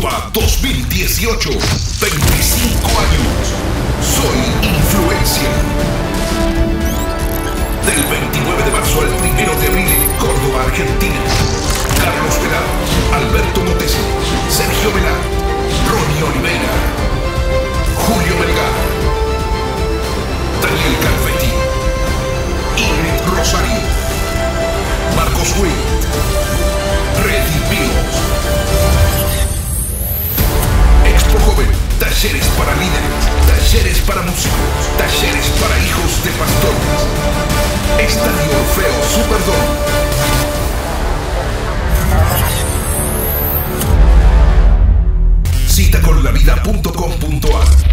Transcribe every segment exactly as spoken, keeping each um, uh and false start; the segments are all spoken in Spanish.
Córdoba dos mil dieciocho. veinticinco años. Soy influencia. Del veintinueve de marzo al primero de abril en Córdoba, Argentina. Carlos Velar, Alberto Motesi, Sergio Velar, Ronnie Oliveira, Julio Melgar, Daniel Calvetti, Ingrid Rosario, Marcos Witt, Reddy Vivos. Expo Joven, talleres para líderes, talleres para músicos, talleres para hijos de pastores. Estadio Orfeo Superdome. Cita con la vida punto com punto a r.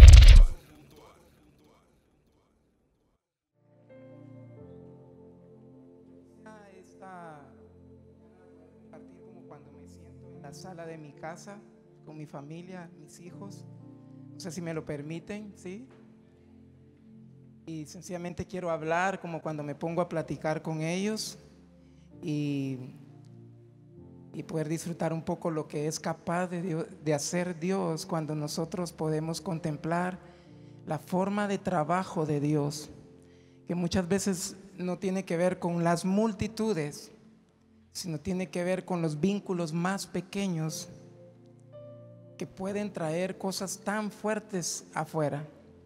Partir como cuando me siento en la sala de mi casa con mi familia, mis hijos. No sé si me lo permiten, ¿sí? Y sencillamente quiero hablar como cuando me pongo a platicar con ellos y, y poder disfrutar un poco lo que es capaz de, Dios, de hacer Dios cuando nosotros podemos contemplar la forma de trabajo de Dios, que muchas veces no tiene que ver con las multitudes, sino tiene que ver con los vínculos más pequeños que pueden traer cosas tan fuertes afuera.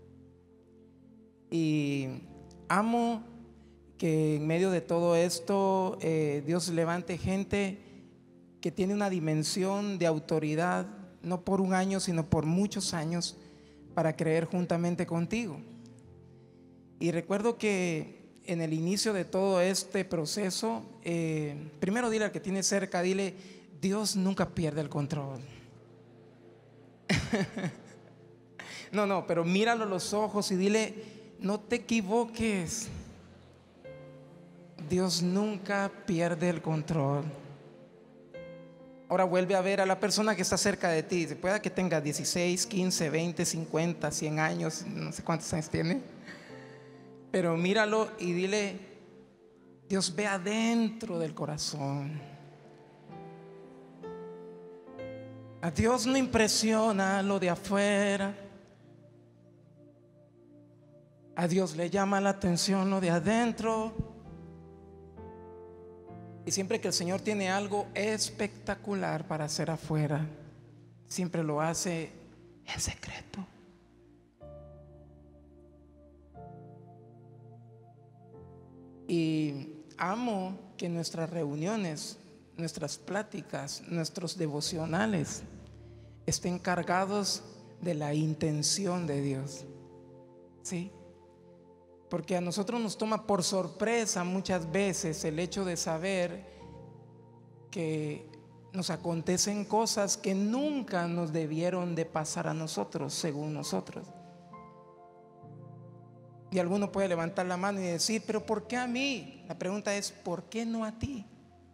Y amo que en medio de todo esto eh, Dios levante gente que tiene una dimensión de autoridad, no por un año, sino por muchos años, para creer juntamente contigo. Y recuerdo que en el inicio de todo este proceso, eh, primero dile al que tiene cerca, dile: Dios nunca pierde el control. No, no, pero míralo a los ojos y dile: no te equivoques, Dios nunca pierde el control. Ahora vuelve a ver a la persona que está cerca de ti, pueda que tenga dieciséis, quince, veinte, cincuenta, cien años, no sé cuántos años tiene, pero míralo y dile: Dios ve adentro del corazón. A Dios no impresiona lo de afuera, a Dios le llama la atención lo de adentro. Y siempre que el Señor tiene algo espectacular para hacer afuera, siempre lo hace en secreto. Y amo que nuestras reuniones, nuestras pláticas, nuestros devocionales estén cargados de la intención de Dios, ¿sí? Porque a nosotros nos toma por sorpresa muchas veces el hecho de saber que nos acontecen cosas que nunca nos debieron de pasar a nosotros, según nosotros. Y alguno puede levantar la mano y decir: pero ¿por qué a mí? La pregunta es: ¿por qué no a ti?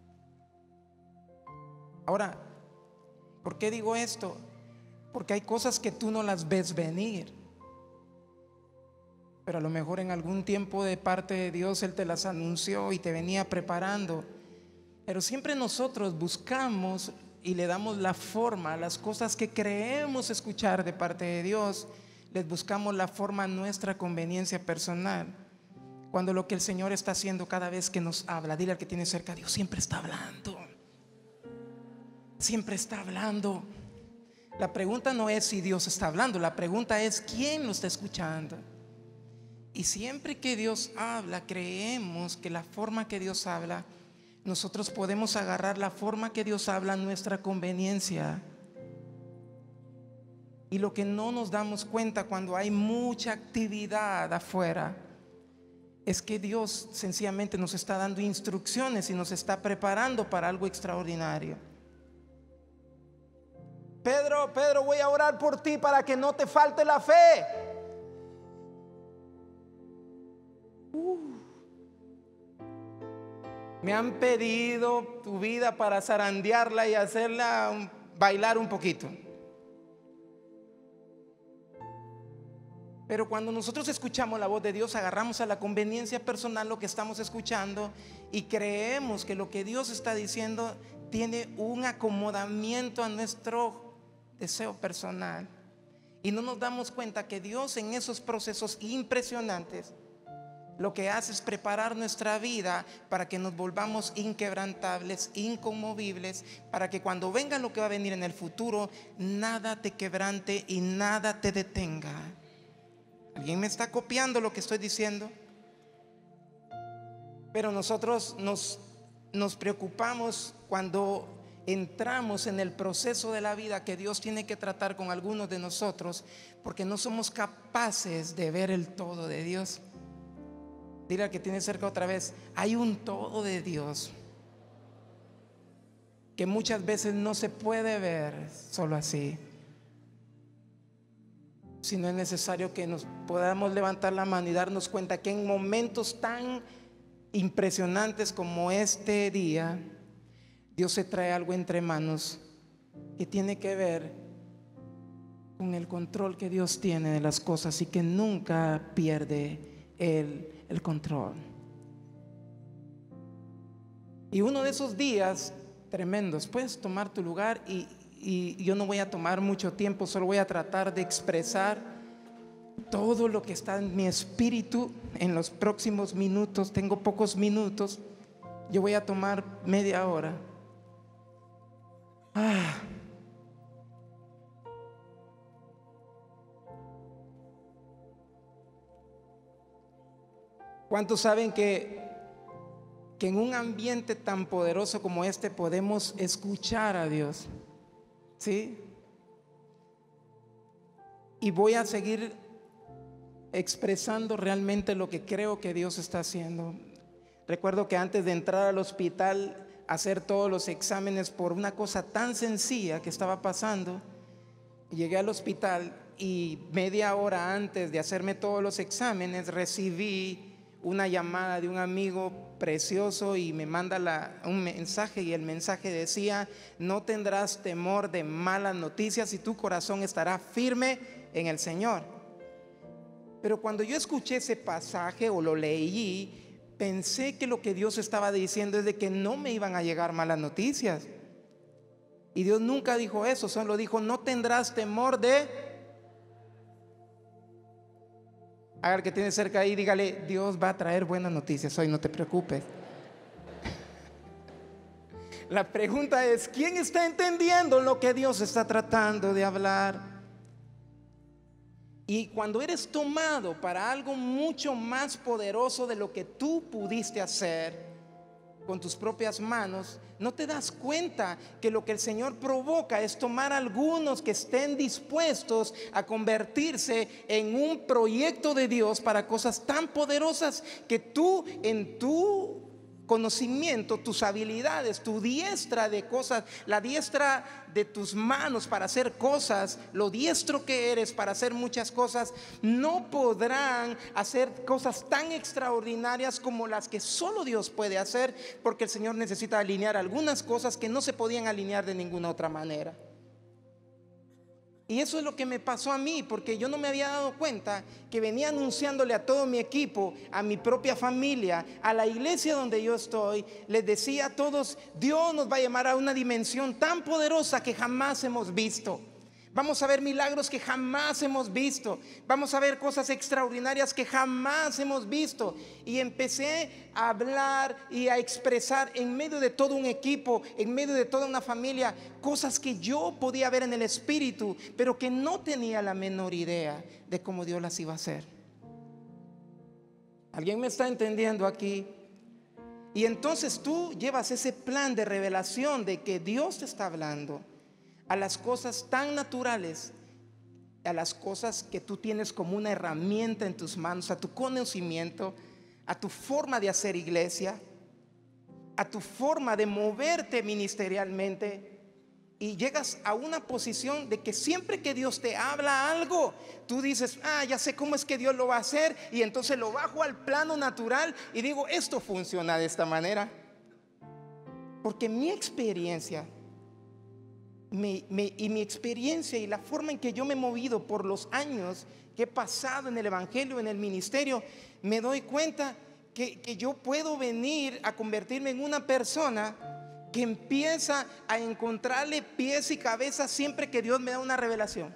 Ahora, ¿por qué digo esto? Porque hay cosas que tú no las ves venir, pero a lo mejor en algún tiempo de parte de Dios Él te las anunció y te venía preparando. Pero siempre nosotros buscamos y le damos la forma a las cosas que creemos escuchar de parte de Dios. Les buscamos la forma a nuestra conveniencia personal, cuando lo que el Señor está haciendo cada vez que nos habla, dile al que tiene cerca: Dios siempre está hablando, siempre está hablando. La pregunta no es si Dios está hablando, la pregunta es quién lo está escuchando. Y siempre que Dios habla, creemos que la forma que Dios habla, nosotros podemos agarrar la forma que Dios habla a nuestra conveniencia. Y lo que no nos damos cuenta cuando hay mucha actividad afuera es que Dios sencillamente nos está dando instrucciones y nos está preparando para algo extraordinario. Pedro, Pedro, voy a orar por ti para que no te falte la fe. Uh. Me han pedido tu vida para zarandearla y hacerla un, bailar un poquito. Pero cuando nosotros escuchamos la voz de Dios, agarramos a la conveniencia personal lo que estamos escuchando y creemos que lo que Dios está diciendo tiene un acomodamiento a nuestro deseo personal. Y no nos damos cuenta que Dios en esos procesos impresionantes lo que hace es preparar nuestra vida para que nos volvamos inquebrantables, inconmovibles, para que cuando venga lo que va a venir en el futuro, nada te quebrante y nada te detenga. ¿Alguien me está copiando lo que estoy diciendo? Pero nosotros nos, nos preocupamos cuando entramos en el proceso de la vida que Dios tiene que tratar con algunos de nosotros, porque no somos capaces de ver el todo de Dios. Dile al que tiene cerca otra vez: hay un todo de Dios que muchas veces no se puede ver solo así, sino es necesario que nos podamos levantar la mano y darnos cuenta que en momentos tan impresionantes como este día, Dios se trae algo entre manos que tiene que ver con el control que Dios tiene de las cosas y que nunca pierde el, el control. Y uno de esos días tremendos, puedes tomar tu lugar y, y yo no voy a tomar mucho tiempo, solo voy a tratar de expresar todo lo que está en mi espíritu en los próximos minutos. Tengo pocos minutos, yo voy a tomar media hora. Ah. ¿Cuántos saben que, que en un ambiente tan poderoso como este podemos escuchar a Dios? ¿Sí? Y voy a seguir expresando realmente lo que creo que Dios está haciendo. Recuerdo que antes de entrar al hospital, hacer todos los exámenes por una cosa tan sencilla que estaba pasando, llegué al hospital y media hora antes de hacerme todos los exámenes recibí una llamada de un amigo precioso y me manda la, un mensaje, y el mensaje decía: no tendrás temor de malas noticias y tu corazón estará firme en el Señor. Pero cuando yo escuché ese pasaje o lo leí, pensé que lo que Dios estaba diciendo es de que no me iban a llegar malas noticias. Y Dios nunca dijo eso, solo dijo: no tendrás temor de... Haga el que tiene cerca ahí, dígale: Dios va a traer buenas noticias hoy, no te preocupes. La pregunta es: ¿quién está entendiendo lo que Dios está tratando de hablar? Y cuando eres tomado para algo mucho más poderoso de lo que tú pudiste hacer con tus propias manos, no te das cuenta que lo que el Señor provoca es tomar a algunos que estén dispuestos a convertirse en un proyecto de Dios para cosas tan poderosas que tú, en tu conocimiento, tus habilidades, tu diestra de cosas, la diestra de tus manos para hacer cosas, lo diestro que eres para hacer muchas cosas, no podrán hacer cosas tan extraordinarias como las que solo Dios puede hacer, porque el Señor necesita alinear algunas cosas que no se podían alinear de ninguna otra manera. Y eso es lo que me pasó a mí, porque yo no me había dado cuenta que venía anunciándole a todo mi equipo, a mi propia familia, a la iglesia donde yo estoy. Les decía a todos: Dios nos va a llamar a una dimensión tan poderosa que jamás hemos visto. Vamos a ver milagros que jamás hemos visto. Vamos a ver cosas extraordinarias que jamás hemos visto. Y empecé a hablar y a expresar en medio de todo un equipo, en medio de toda una familia, cosas que yo podía ver en el espíritu, pero que no tenía la menor idea de cómo Dios las iba a hacer. ¿Alguien me está entendiendo aquí? Y entonces tú llevas ese plan de revelación de que Dios te está hablando a las cosas tan naturales, a las cosas que tú tienes como una herramienta en tus manos, a tu conocimiento, a tu forma de hacer iglesia, a tu forma de moverte ministerialmente. Y llegas a una posición de que siempre que Dios te habla algo, tú dices: ah, ya sé cómo es que Dios lo va a hacer, y entonces lo bajo al plano natural y digo: esto funciona de esta manera. Porque mi experiencia Mi, mi, y mi experiencia y la forma en que yo me he movido por los años que he pasado en el evangelio, en el ministerio, me doy cuenta que, que yo puedo venir a convertirme en una persona que empieza a encontrarle pies y cabeza siempre que Dios me da una revelación.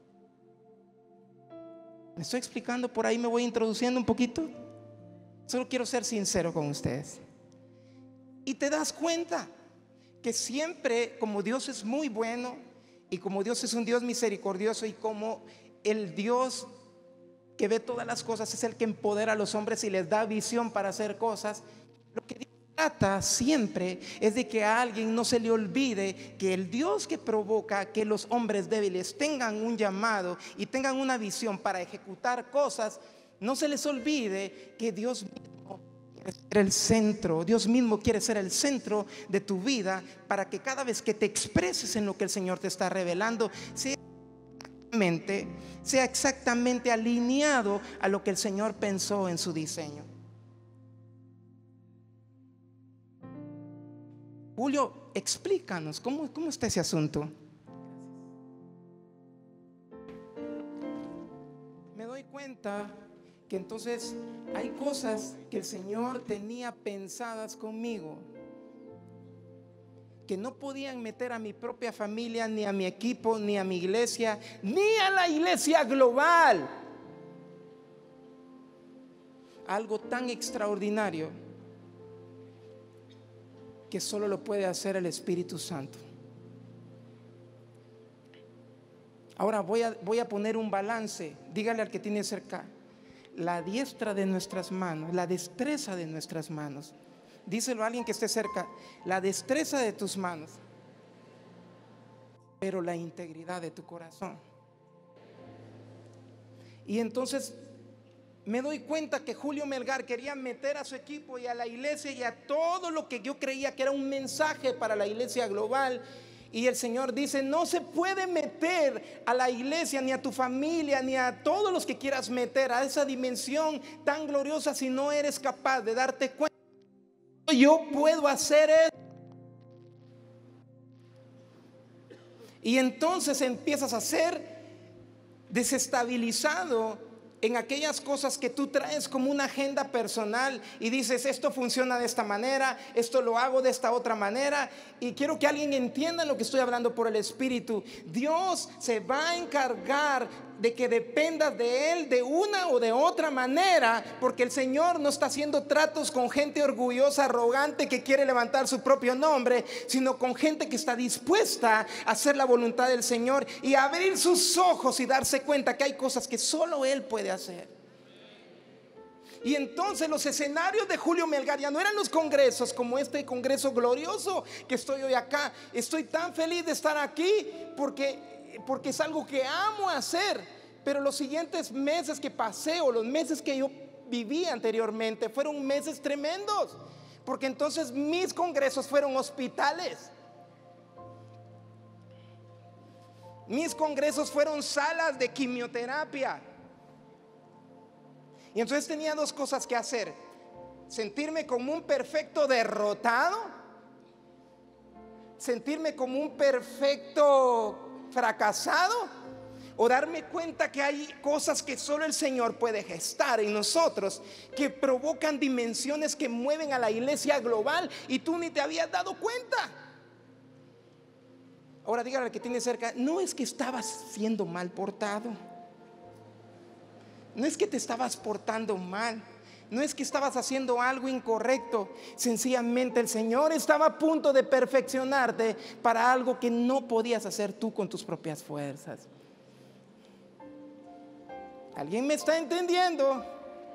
¿Me estoy explicando? Por ahí me voy introduciendo un poquito. Solo quiero ser sincero con ustedes. Y te das cuenta que siempre, como Dios es muy bueno, y como Dios es un Dios misericordioso, y como el Dios que ve todas las cosas es el que empodera a los hombres y les da visión para hacer cosas, lo que Dios trata siempre es de que a alguien no se le olvide que el Dios que provoca que los hombres débiles tengan un llamado y tengan una visión para ejecutar cosas, no se les olvide que Dios mismo quiere ser el centro. Dios mismo quiere ser el centro de tu vida, para que cada vez que te expreses en lo que el Señor te está revelando, sea exactamente, sea exactamente alineado a lo que el Señor pensó en su diseño. Julio, explícanos, ¿cómo, cómo está ese asunto? Me doy cuenta que entonces hay cosas que el Señor tenía pensadas conmigo, que no podían meter a mi propia familia, ni a mi equipo, ni a mi iglesia, ni a la iglesia global. Algo tan extraordinario que solo lo puede hacer el Espíritu Santo. Ahora voy a, voy a poner un balance. Dígale al que tiene cerca: la diestra de nuestras manos, la destreza de nuestras manos. Díselo a alguien que esté cerca: la destreza de tus manos, pero la integridad de tu corazón. Y entonces me doy cuenta que Julio Melgar quería meter a su equipo y a la iglesia y a todo lo que yo creía que era un mensaje para la iglesia global. Y el Señor dice: no se puede meter a la iglesia, ni a tu familia, ni a todos los que quieras meter a esa dimensión tan gloriosa si no eres capaz de darte cuenta: yo puedo hacer eso. Y entonces empiezas a ser desestabilizado en aquellas cosas que tú traes como una agenda personal y dices: esto funciona de esta manera, esto lo hago de esta otra manera. Y quiero que alguien entienda lo que estoy hablando por el Espíritu. Dios se va a encargar de que dependas de Él de una o de otra manera, porque el Señor no está haciendo tratos con gente orgullosa, arrogante, que quiere levantar su propio nombre, sino con gente que está dispuesta a hacer la voluntad del Señor y a abrir sus ojos y darse cuenta que hay cosas que solo Él puede hacer. Y entonces los escenarios de Julio Melgar ya no eran los congresos como este congreso glorioso que estoy hoy acá. Estoy tan feliz de estar aquí porque porque es algo que amo hacer. Pero los siguientes meses que pasé, o los meses que yo viví anteriormente, fueron meses tremendos, porque entonces mis congresos fueron hospitales, mis congresos fueron salas de quimioterapia. Y entonces tenía dos cosas que hacer: sentirme como un perfecto derrotado, sentirme como un perfecto fracasado, o darme cuenta que hay cosas que solo el Señor puede gestar en nosotros, que provocan dimensiones que mueven a la iglesia global y tú ni te habías dado cuenta. Ahora dígale al que tiene cerca: no es que estabas siendo mal portado, no es que te estabas portando mal, no es que estabas haciendo algo incorrecto. Sencillamente el Señor estaba a punto de perfeccionarte para algo que no podías hacer tú con tus propias fuerzas. ¿Alguien me está entendiendo?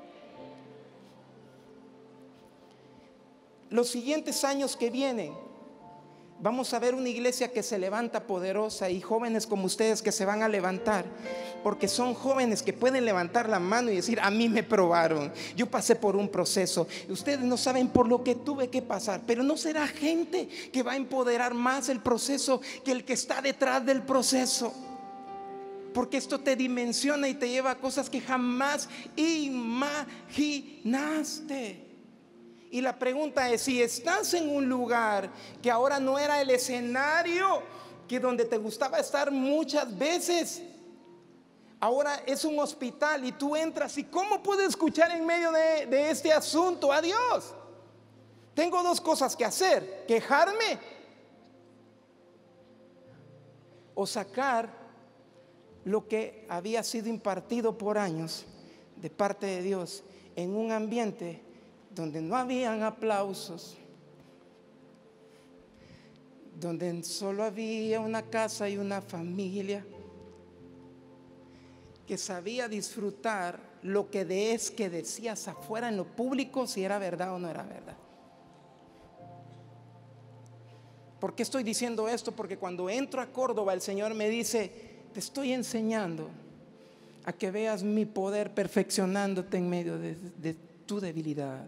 Los siguientes años que vienen, vamos a ver una iglesia que se levanta poderosa, y jóvenes como ustedes que se van a levantar, porque son jóvenes que pueden levantar la mano y decir: a mí me probaron, yo pasé por un proceso, ustedes no saben por lo que tuve que pasar. Pero no será gente que va a empoderar más el proceso que el que está detrás del proceso, porque esto te dimensiona y te lleva a cosas que jamás imaginaste. Y la pregunta es: si estás en un lugar que ahora no era el escenario que donde te gustaba estar muchas veces, ahora es un hospital y tú entras, ¿y cómo puedes escuchar en medio de, de este asunto a Dios? tengo dos cosas que hacer: quejarme o sacar lo que había sido impartido por años de parte de Dios en un ambiente donde no habían aplausos, donde solo había una casa y una familia que sabía disfrutar lo que de es que decías afuera en lo público, si era verdad o no era verdad. ¿Por qué estoy diciendo esto? Porque cuando entro a Córdoba, el Señor me dice: te estoy enseñando a que veas mi poder perfeccionándote en medio de, de tu debilidad.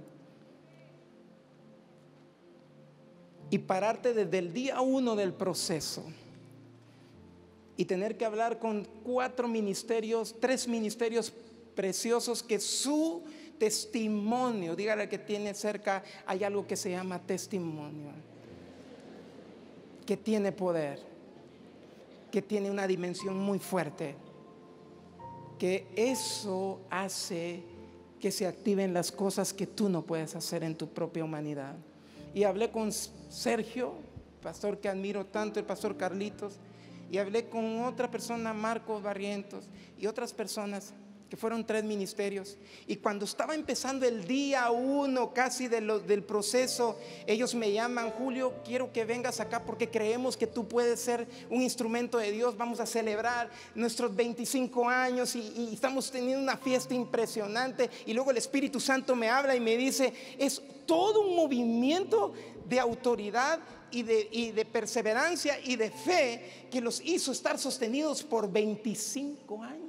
Y pararte desde el día uno del proceso y tener que hablar con cuatro ministerios, tres ministerios preciosos, que su testimonio, dígale al que tiene cerca, hay algo que se llama testimonio, que tiene poder, que tiene una dimensión muy fuerte, que eso hace que se activen las cosas que tú no puedes hacer en tu propia humanidad. Y hablé con Sergio, pastor que admiro tanto, el pastor Carlitos, y hablé con otra persona, Marcos Barrientos, y otras personas que fueron tres ministerios. Y cuando estaba empezando el día uno casi de lo, del proceso, ellos me llaman: Julio, quiero que vengas acá porque creemos que tú puedes ser un instrumento de Dios. Vamos a celebrar nuestros veinticinco años y, y estamos teniendo una fiesta impresionante. Y luego el Espíritu Santo me habla y me dice: es todo un movimiento de autoridad y de, y de perseverancia y de fe que los hizo estar sostenidos por veinticinco años.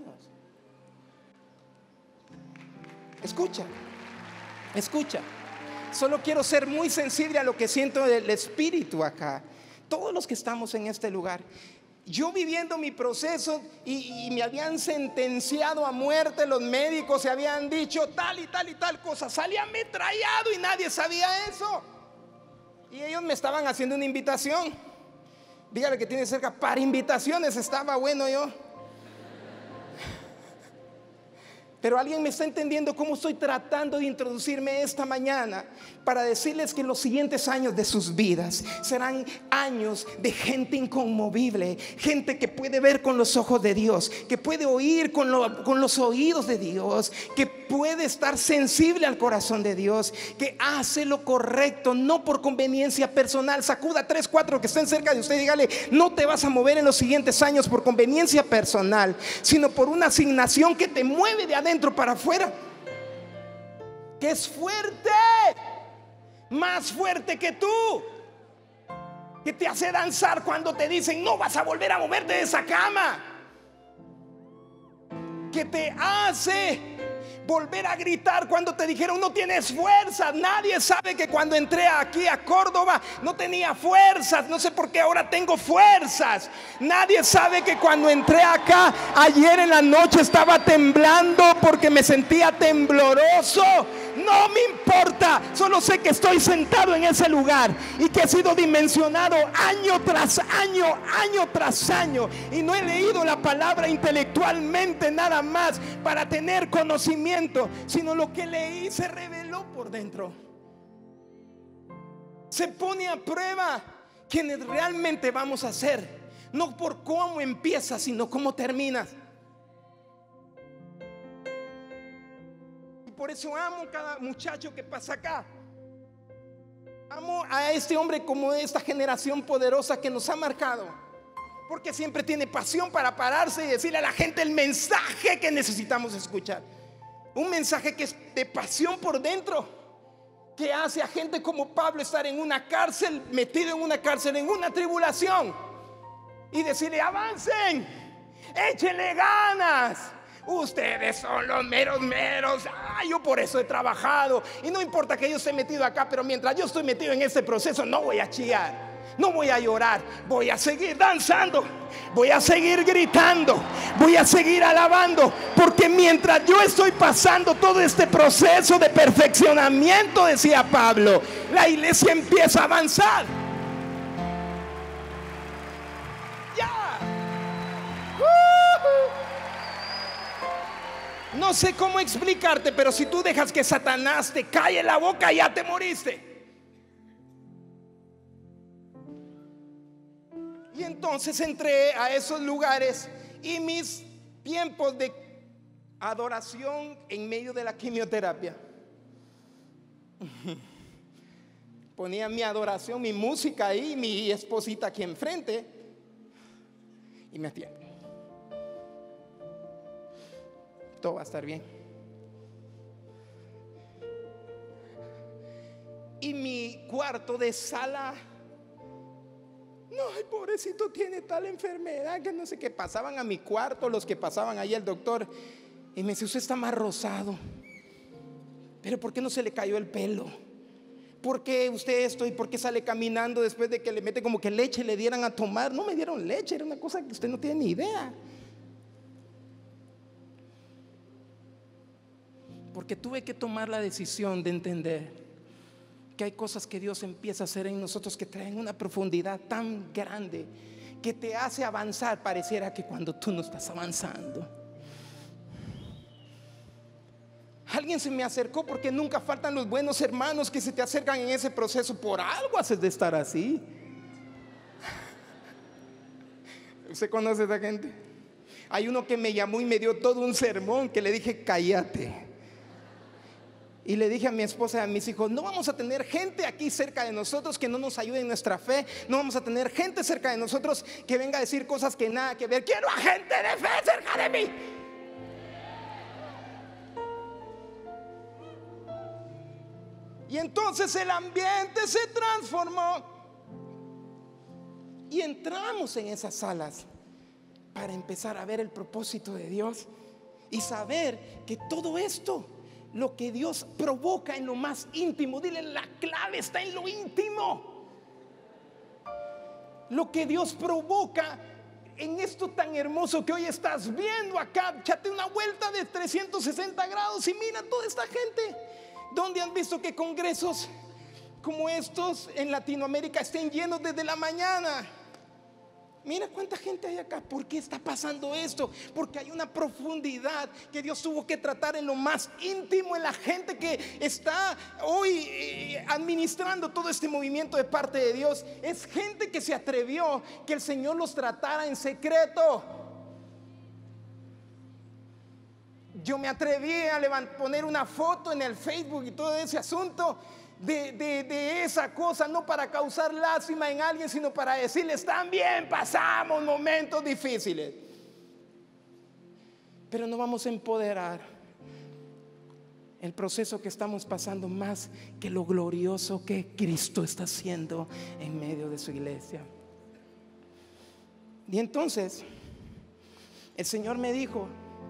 Escucha, escucha. Solo quiero ser muy sensible a lo que siento del Espíritu acá. Todos los que estamos en este lugar, yo viviendo mi proceso y, y me habían sentenciado a muerte, los médicos se habían dicho tal y tal y tal cosa, salí ametrallado y nadie sabía eso. Y ellos me estaban haciendo una invitación. Dígale que tiene cerca, para invitaciones estaba bueno yo. Pero alguien me está entendiendo cómo estoy tratando de introducirme esta mañana para decirles que los siguientes años de sus vidas serán años de gente inconmovible, gente que puede ver con los ojos de Dios, que puede oír con, lo, con los oídos de Dios, que puede estar sensible al corazón de Dios, que hace lo correcto, no por conveniencia personal. Sacuda tres, cuatro que estén cerca de usted y dígale: no te vas a mover en los siguientes años por conveniencia personal, sino por una asignación que te mueve de adentro para afuera, que es fuerte, más fuerte que tú, que te hace danzar cuando te dicen: no vas a volver a moverte de esa cama, que te hace volver a gritar cuando te dijeron: no tienes fuerzas. Nadie sabe que cuando entré aquí a Córdoba no tenía fuerzas, no sé por qué ahora tengo fuerzas. Nadie sabe que cuando entré acá ayer en la noche estaba temblando porque me sentía tembloroso. No me importa, solo sé que estoy sentado en ese lugar y que he sido dimensionado año tras año, año tras año, y no he leído la palabra intelectualmente nada más para tener conocimiento, sino lo que leí se reveló por dentro. Se pone a prueba quienes realmente vamos a ser, no por cómo empiezas, sino cómo terminas. Por eso amo cada muchacho que pasa acá. Amo a este hombre como esta generación poderosa que nos ha marcado, porque siempre tiene pasión para pararse y decirle a la gente el mensaje que necesitamos escuchar. Un mensaje que es de pasión por dentro, que hace a gente como Pablo estar en una cárcel, metido en una cárcel, en una tribulación, y decirle: avancen, échenle ganas. Ustedes son los meros meros. Ah, yo por eso he trabajado. Y no importa que yo esté metido acá, pero mientras yo estoy metido en este proceso, no voy a chillar, no voy a llorar, voy a seguir danzando, voy a seguir gritando, voy a seguir alabando, porque mientras yo estoy pasando todo este proceso de perfeccionamiento, decía Pablo, la iglesia empieza a avanzar. Ya. Uh-huh. No sé cómo explicarte, pero si tú dejas que Satanás te calle la boca, ya te moriste. Y entonces entré a esos lugares y mis tiempos de adoración en medio de la quimioterapia, ponía mi adoración, mi música ahí, mi esposita aquí enfrente, y me hacía, todo va a estar bien. Y mi cuarto de sala, no, ay, pobrecito, tiene tal enfermedad que no sé qué. Pasaban a mi cuarto los que pasaban ahí el doctor y me dice, usted está más rosado, pero ¿por qué no se le cayó el pelo? ¿Por qué usted esto? ¿Y por qué sale caminando después de que le mete como que leche le dieran a tomar? No me dieron leche, era una cosa que usted no tiene ni idea. Porque tuve que tomar la decisión de entender que hay cosas que Dios empieza a hacer en nosotros que traen una profundidad tan grande que te hace avanzar, pareciera que cuando tú no estás avanzando. Alguien se me acercó, porque nunca faltan los buenos hermanos que se te acercan en ese proceso. Por algo haces de estar así. ¿Usted conoce a esa gente? Hay uno que me llamó y me dio todo un sermón que le dije, cállate. Y le dije a mi esposa y a mis hijos, no vamos a tener gente aquí cerca de nosotros que no nos ayude en nuestra fe. No vamos a tener gente cerca de nosotros que venga a decir cosas que nada que ver. Quiero a gente de fe cerca de mí. Y entonces el ambiente se transformó y entramos en esas salas para empezar a ver el propósito de Dios y saber que todo esto, lo que Dios provoca en lo más íntimo, dile, la clave está en lo íntimo. Lo que Dios provoca en esto tan hermoso que hoy estás viendo acá. Échate una vuelta de trescientos sesenta grados y mira toda esta gente. ¿Dónde han visto que congresos como estos en Latinoamérica estén llenos desde la mañana? Mira cuánta gente hay acá. ¿Por qué está pasando esto? Porque hay una profundidad que Dios tuvo que tratar en lo más íntimo, en la gente que está hoy eh, administrando todo este movimiento de parte de Dios. Es gente que se atrevió que el Señor los tratara en secreto. Yo me atreví a levant- poner una foto en el Facebook y todo ese asunto de, de, de esa cosa, no para causar lástima en alguien, sino para decirles, también pasamos momentos difíciles, pero no vamos a empoderar el proceso que estamos pasando más que lo glorioso que Cristo está haciendo en medio de su iglesia. Y entonces el Señor me dijo,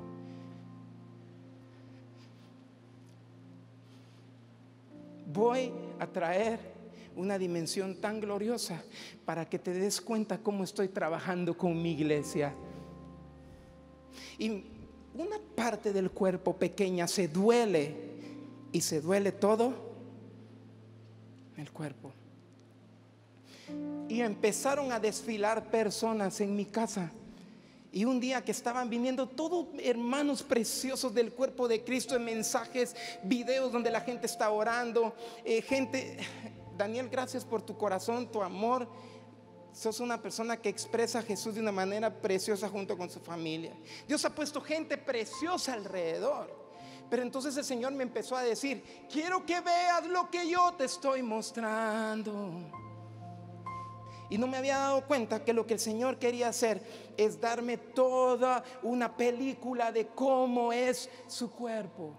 voy a traer una dimensión tan gloriosa para que te des cuenta cómo estoy trabajando con mi iglesia. Y una parte del cuerpo pequeña se duele, y se duele todo el cuerpo. Y empezaron a desfilar personas en mi casa. Y un día que estaban viniendo todos hermanos preciosos del cuerpo de Cristo, en mensajes, videos donde la gente está orando, eh, gente, Daniel, gracias por tu corazón, tu amor. Sos una persona que expresa a Jesús de una manera preciosa junto con su familia. Dios ha puesto gente preciosa alrededor. Pero entonces el Señor me empezó a decir, quiero que veas lo que yo te estoy mostrando. Y no me había dado cuenta que lo que el Señor quería hacer es darme toda una película de cómo es su cuerpo.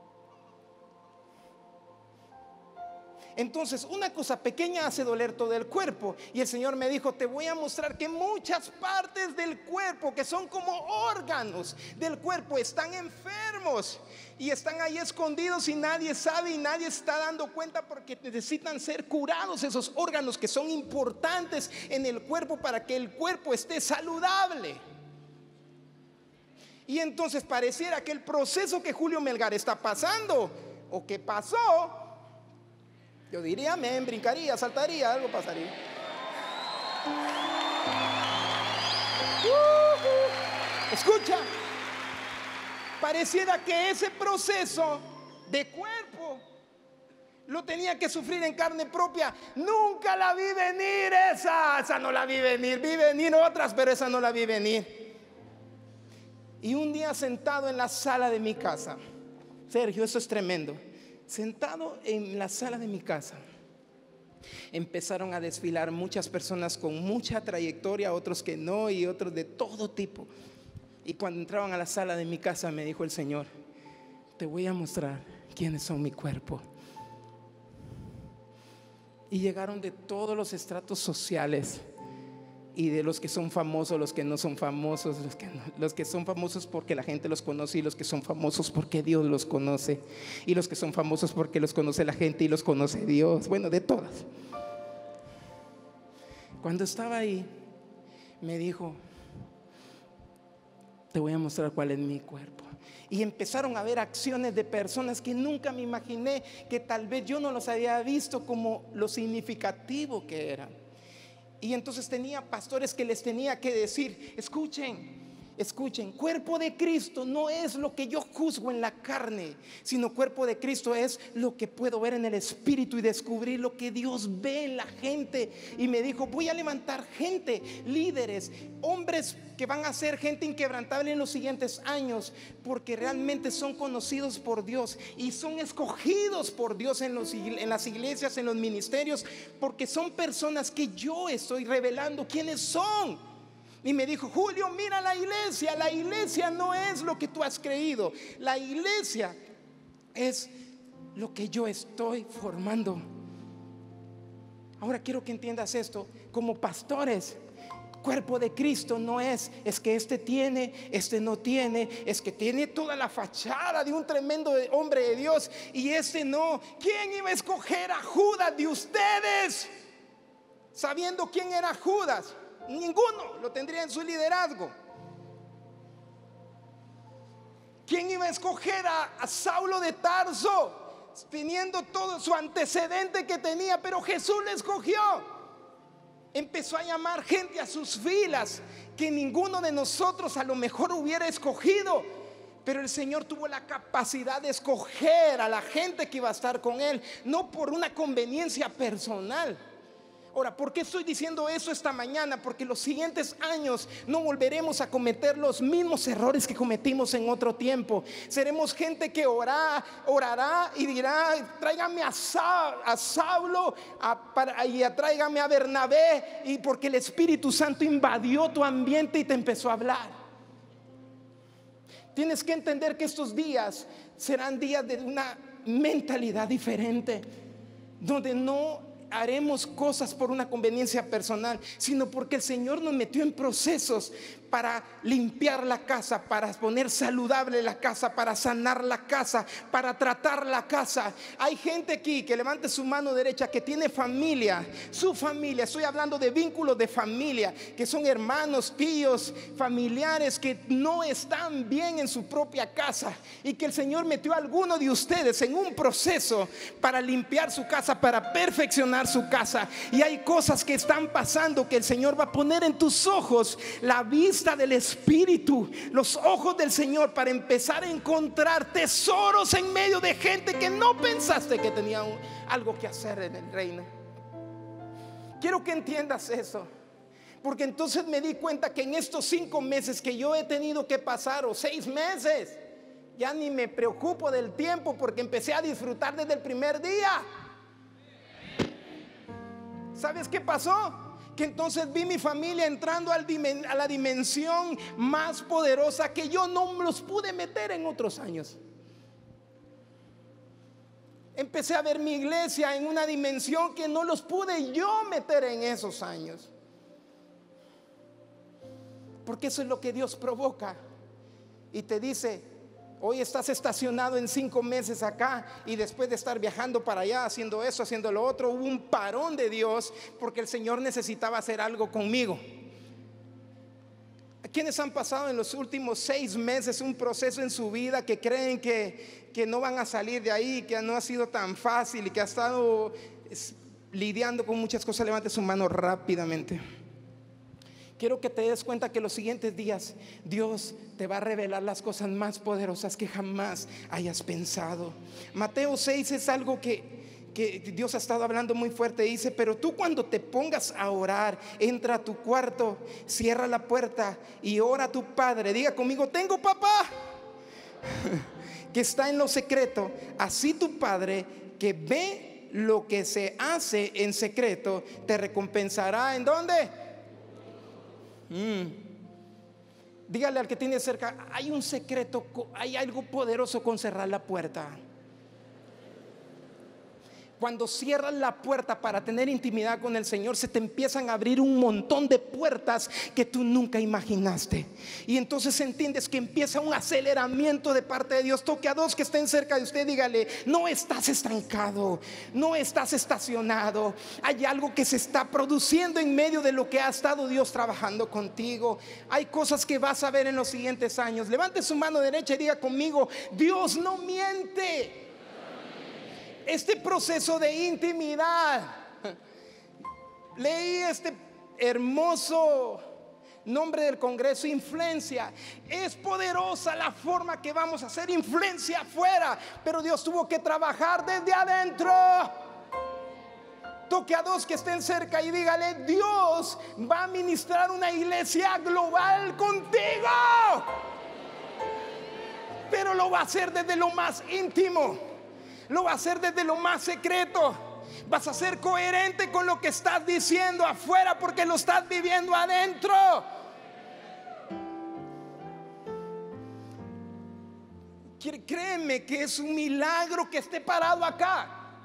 Entonces una cosa pequeña hace doler todo el cuerpo. Y el Señor me dijo, te voy a mostrar que muchas partes del cuerpo, que son como órganos del cuerpo, están enfermos y están ahí escondidos y nadie sabe y nadie está dando cuenta, porque necesitan ser curados esos órganos que son importantes en el cuerpo para que el cuerpo esté saludable. Y entonces pareciera que el proceso que Julio Melgar está pasando, o que pasó, yo diría amén, brincaría, saltaría, algo pasaría. Uh-huh. Escucha, pareciera que ese proceso de cuerpo lo tenía que sufrir en carne propia. Nunca la vi venir esa, esa no la vi venir. Vi venir otras, pero esa no la vi venir. Y un día sentado en la sala de mi casa, Sergio, eso es tremendo. Sentado en la sala de mi casa, empezaron a desfilar muchas personas con mucha trayectoria, otros que no, y otros de todo tipo. Y cuando entraban a la sala de mi casa, me dijo el Señor: te voy a mostrar quiénes son mi cuerpo. Y llegaron de todos los estratos sociales, y de los que son famosos, los que no son famosos, los que, no, los que son famosos porque la gente los conoce, y los que son famosos porque Dios los conoce, y los que son famosos porque los conoce la gente y los conoce Dios. Bueno, de todas. Cuando estaba ahí, me dijo: te voy a mostrar cuál es mi cuerpo. Y empezaron a ver acciones de personas que nunca me imaginé, que tal vez yo no los había visto como lo significativo que eran. Y entonces tenía pastores que les tenía que decir: escuchen, escuchen, cuerpo de Cristo no es lo que yo juzgo en la carne, sino cuerpo de Cristo es lo que puedo ver en el Espíritu y descubrir lo que Dios ve en la gente. Y me dijo: voy a levantar gente, líderes, hombres que van a ser gente inquebrantable en los siguientes años, porque realmente son conocidos por Dios y son escogidos por Dios en, los, en las iglesias, en los ministerios, porque son personas que yo estoy revelando quiénes son. Y me dijo: Julio, mira la iglesia. La iglesia no es lo que tú has creído. La iglesia es lo que yo estoy formando. Ahora quiero que entiendas esto. Como pastores, cuerpo de Cristo no es, es que este tiene, este no tiene, es que tiene toda la fachada de un tremendo hombre de Dios y este no. ¿Quién iba a escoger a Judas de ustedes? Sabiendo quién era Judas, ninguno lo tendría en su liderazgo. ¿Quién iba a escoger a, a Saulo de Tarso, teniendo todo su antecedente que tenía? Pero Jesús le escogió. Empezó a llamar gente a sus filas que ninguno de nosotros a lo mejor hubiera escogido, pero el Señor tuvo la capacidad de escoger a la gente que iba a estar con Él, no por una conveniencia personal. Ahora, ¿por qué estoy diciendo eso esta mañana? Porque los siguientes años no volveremos a cometer los mismos errores que cometimos en otro tiempo. Seremos gente que orará, orará y dirá: tráigame a, Sa a Saulo a, para, y a, tráigame a Bernabé, y porque el Espíritu Santo invadió tu ambiente y te empezó a hablar. Tienes que entender que estos días serán días de una mentalidad diferente, donde no haremos cosas por una conveniencia personal, sino porque el Señor nos metió en procesos para limpiar la casa, para poner saludable la casa, para sanar la casa, para tratar la casa. Hay gente aquí que levante su mano derecha que tiene familia, su familia, estoy hablando de vínculos de familia, que son hermanos, tíos, familiares que no están bien en su propia casa, y que el Señor metió a alguno de ustedes en un proceso para limpiar su casa, para perfeccionar su casa. Y hay cosas que están pasando que el Señor va a poner en tus ojos, la vista del Espíritu, los ojos del Señor, para empezar a encontrar tesoros en medio de gente que no pensaste que tenía un, algo que hacer en el reino. Quiero que entiendas eso, porque entonces me di cuenta que en estos cinco meses que yo he tenido que pasar, o seis meses, ya ni me preocupo del tiempo, porque empecé a disfrutar desde el primer día. ¿Sabes qué pasó? Que entonces vi mi familia entrando al dimen, a la dimensión más poderosa que yo no los pude meter en otros años. Empecé a ver mi iglesia en una dimensión que no los pude yo meter en esos años. Porque eso es lo que Dios provoca y te dice: hoy estás estacionado en cinco meses acá, y después de estar viajando para allá, haciendo eso, haciendo lo otro, hubo un parón de Dios, porque el Señor necesitaba hacer algo conmigo. ¿Quiénes han pasado en los últimos seis meses un proceso en su vida que creen que, que no van a salir de ahí, que no ha sido tan fácil y que ha estado lidiando con muchas cosas? Levante su mano rápidamente. Quiero que te des cuenta que los siguientes días Dios te va a revelar las cosas más poderosas que jamás hayas pensado. Mateo seis es algo que, que Dios ha estado hablando muy fuerte. Dice: pero tú, cuando te pongas a orar, entra a tu cuarto, cierra la puerta y ora a tu Padre. Diga conmigo: tengo papá que está en lo secreto. Así tu Padre, que ve lo que se hace en secreto, te recompensará. ¿En dónde? Mm. Dígale al que tiene cerca: hay un secreto, hay algo poderoso con cerrar la puerta. Cuando cierras la puerta para tener intimidad con el Señor, se te empiezan a abrir un montón de puertas que tú nunca imaginaste. Y entonces entiendes que empieza un aceleramiento de parte de Dios. Toque a dos que estén cerca de usted, dígale: no estás estancado, no estás estacionado. Hay algo que se está produciendo en medio de lo que ha estado Dios trabajando contigo. Hay cosas que vas a ver en los siguientes años. Levante su mano derecha y diga conmigo: Dios no miente. Este proceso de intimidad, leí este hermoso nombre del Congreso: influencia. Es poderosa la forma que vamos a hacer influencia afuera, pero Dios tuvo que trabajar desde adentro. Toque a dos que estén cerca y dígale: Dios va a ministrar una iglesia global contigo, pero lo va a hacer desde lo más íntimo. Lo va a hacer desde lo más secreto. Vas a ser coherente con lo que estás diciendo afuera, porque lo estás viviendo adentro. Créeme que es un milagro que esté parado acá.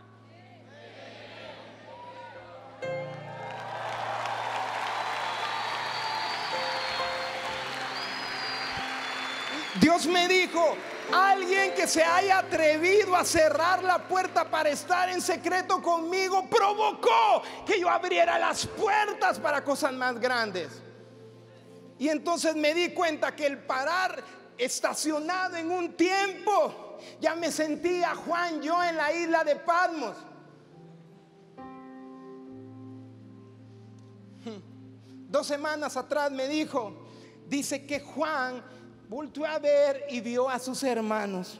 Dios me dijo: alguien que se haya atrevido a cerrar la puerta para estar en secreto conmigo provocó que yo abriera las puertas para cosas más grandes. Y entonces me di cuenta que el parar estacionado en un tiempo, ya me sentía Juan yo en la isla de Patmos. Dos semanas atrás me dijo, dice que Juan volvió a ver y vio a sus hermanos.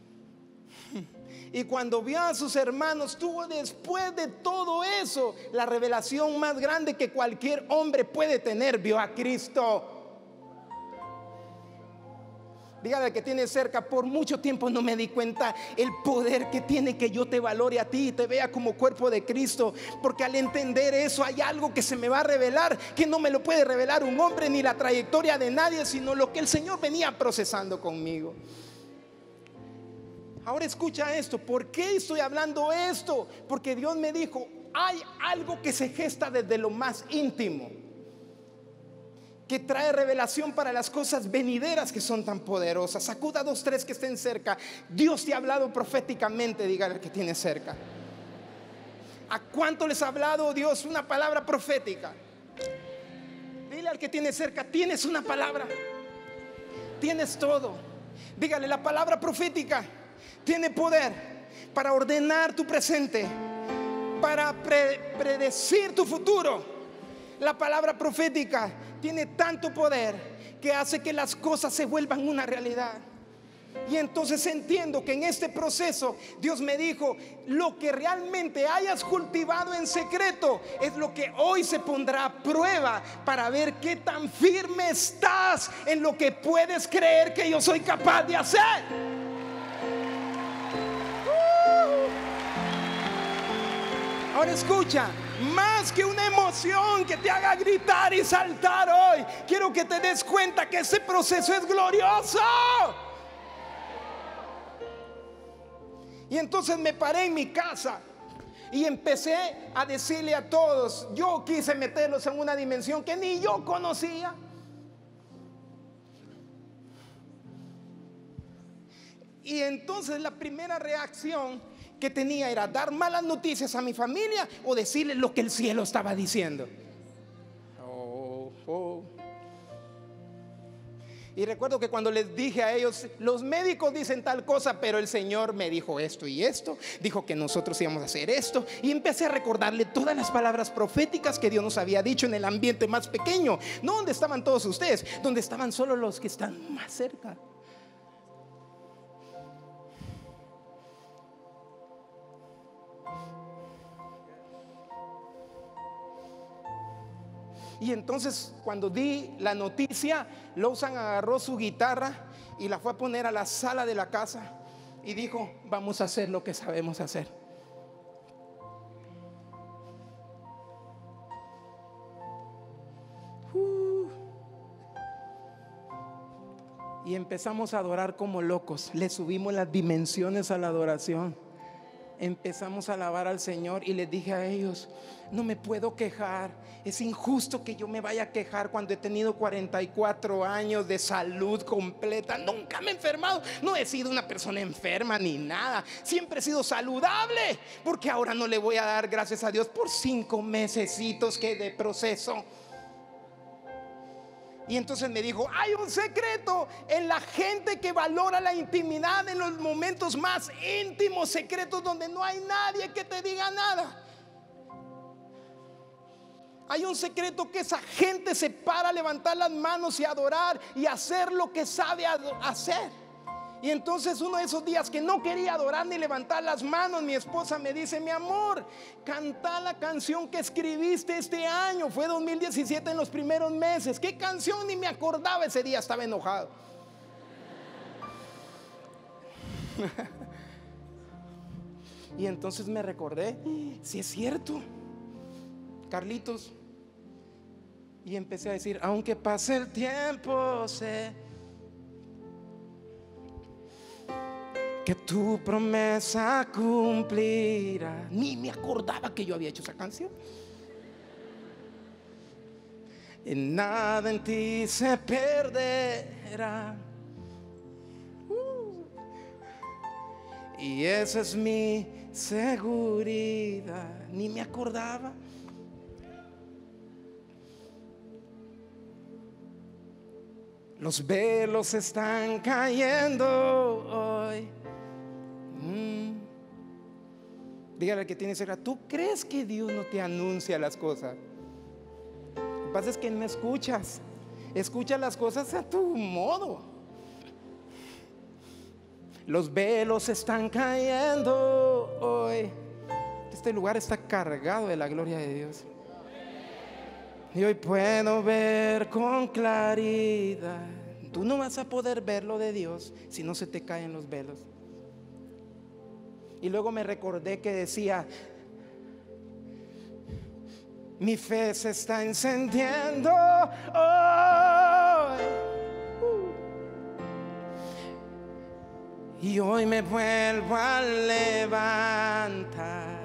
Y cuando vio a sus hermanos, tuvo, después de todo eso, la revelación más grande que cualquier hombre puede tener: vio a Cristo. Dígale al que tiene cerca: por mucho tiempo no me di cuenta el poder que tiene que yo te valore a ti y te vea como cuerpo de Cristo, porque al entender eso hay algo que se me va a revelar, que no me lo puede revelar un hombre ni la trayectoria de nadie, sino lo que el Señor venía procesando conmigo. Ahora escucha esto. ¿Por qué estoy hablando esto? Porque Dios me dijo: hay algo que se gesta desde lo más íntimo, que trae revelación para las cosas venideras que son tan poderosas. Sacuda dos, tres que estén cerca. Dios te ha hablado proféticamente. Dígale al que tiene cerca: ¿a cuánto les ha hablado Dios una palabra profética? Dile al que tiene cerca: tienes una palabra, tienes todo. Dígale: la palabra profética tiene poder para ordenar tu presente, para pre- predecir tu futuro. La palabra profética tiene tanto poder que hace que las cosas se vuelvan una realidad. Y entonces entiendo que en este proceso Dios me dijo: lo que realmente hayas cultivado en secreto es lo que hoy se pondrá a prueba para ver qué tan firme estás en lo que puedes creer que yo soy capaz de hacer. Ahora escucha: más que una emoción que te haga gritar y saltar hoy, quiero que te des cuenta que ese proceso es glorioso. Y entonces me paré en mi casa y empecé a decirle a todos. Yo quise meterlos en una dimensión que ni yo conocía. Y entonces la primera reacción que tenía era dar malas noticias a mi familia o decirles lo que el cielo estaba diciendo. Oh, oh. Y recuerdo que cuando les dije a ellos: los médicos dicen tal cosa, pero el Señor me dijo esto y esto, dijo que nosotros íbamos a hacer esto, y empecé a recordarle todas las palabras proféticas que Dios nos había dicho en el ambiente más pequeño, no donde estaban todos ustedes, donde estaban solo los que están más cerca. Y entonces cuando di la noticia, Lawson agarró su guitarra y la fue a poner a la sala de la casa y dijo: vamos a hacer lo que sabemos hacer. Uh. Y empezamos a adorar como locos. Le subimos las dimensiones a la adoración. Empezamos a alabar al Señor y les dije a ellos: no me puedo quejar. Es injusto que yo me vaya a quejar cuando he tenido cuarenta y cuatro años de salud completa. Nunca me he enfermado. No he sido una persona enferma ni nada. Siempre he sido saludable. Porque ahora no le voy a dar gracias a Dios por cinco mesecitos que de proceso. Y entonces me dijo: hay un secreto en la gente que valora la intimidad en los momentos más íntimos, secretos donde no hay nadie que te diga nada. Hay un secreto, que esa gente se para a levantar las manos y adorar y hacer lo que sabe hacer. Y entonces uno de esos días que no quería adorar ni levantar las manos, mi esposa me dice: mi amor, canta la canción que escribiste este año. Fue dos mil diecisiete, en los primeros meses. ¿Qué canción? Ni me acordaba, ese día estaba enojado. Y entonces me recordé: si es cierto, Carlitos. Y empecé a decir: aunque pase el tiempo, sé que tu promesa cumplirá. Ni me acordaba que yo había hecho esa canción. Y nada en ti se perderá. uh. Y esa es mi seguridad. Ni me acordaba. Los velos están cayendo hoy. Mm. Dígale al que tiene cerca: ¿tú crees que Dios no te anuncia las cosas? Lo que pasa es que no escuchas. Escuchas las cosas a tu modo. Los velos están cayendo hoy. Este lugar está cargado de la gloria de Dios. Y hoy puedo ver con claridad. Tú no vas a poder ver lo de Dios si no se te caen los velos. Y luego me recordé que decía: mi fe se está encendiendo hoy. Uh. Y hoy me vuelvo a levantar.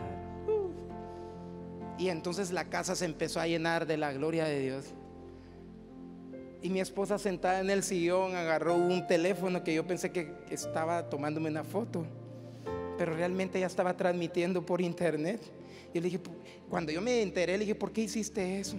Y entonces la casa se empezó a llenar de la gloria de Dios. Y mi esposa, sentada en el sillón, agarró un teléfono que yo pensé que estaba tomándome una foto, pero realmente ella estaba transmitiendo por internet. Y le dije, cuando yo me enteré, le dije: ¿por qué hiciste eso?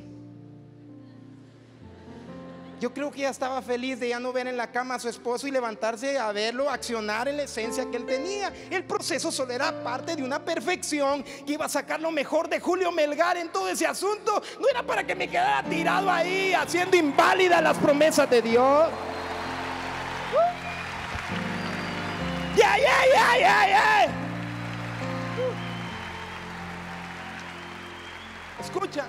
Yo creo que ella estaba feliz de ya no ver en la cama a su esposo y levantarse a verlo accionar en la esencia que él tenía. El proceso solo era parte de una perfección que iba a sacar lo mejor de Julio Melgar en todo ese asunto. No era para que me quedara tirado ahí haciendo inválidas las promesas de Dios. ¡Ya, ya, ya, ya, ya! Escucha.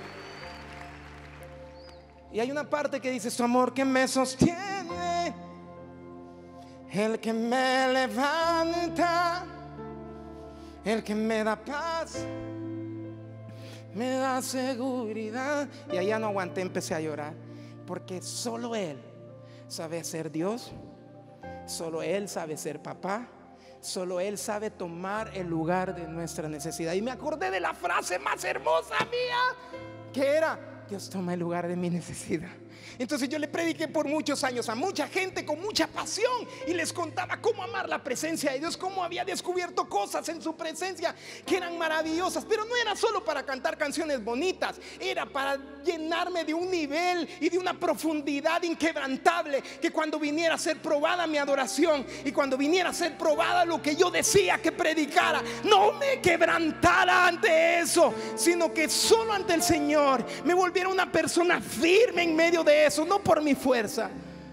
Y hay una parte que dice: su amor que me sostiene, el que me levanta, el que me da paz, me da seguridad. Y allá no aguanté, empecé a llorar, porque solo Él sabe ser Dios, solo Él sabe ser papá, solo Él sabe tomar el lugar de nuestra necesidad. Y me acordé de la frase más hermosa mía, que era: Dios toma el lugar de mi necesidad. Entonces yo le prediqué por muchos años a mucha gente con mucha pasión y les contaba cómo amar la presencia de Dios, cómo había descubierto cosas en su presencia que eran maravillosas. Pero no era solo para cantar canciones bonitas, era para llenarme de un nivel y de una profundidad inquebrantable, que cuando viniera a ser probada mi adoración y cuando viniera a ser probada lo que yo decía que predicara, no me quebrantara ante eso, sino que solo ante el Señor me volviera una persona firme en medio de eso, no por mi fuerza,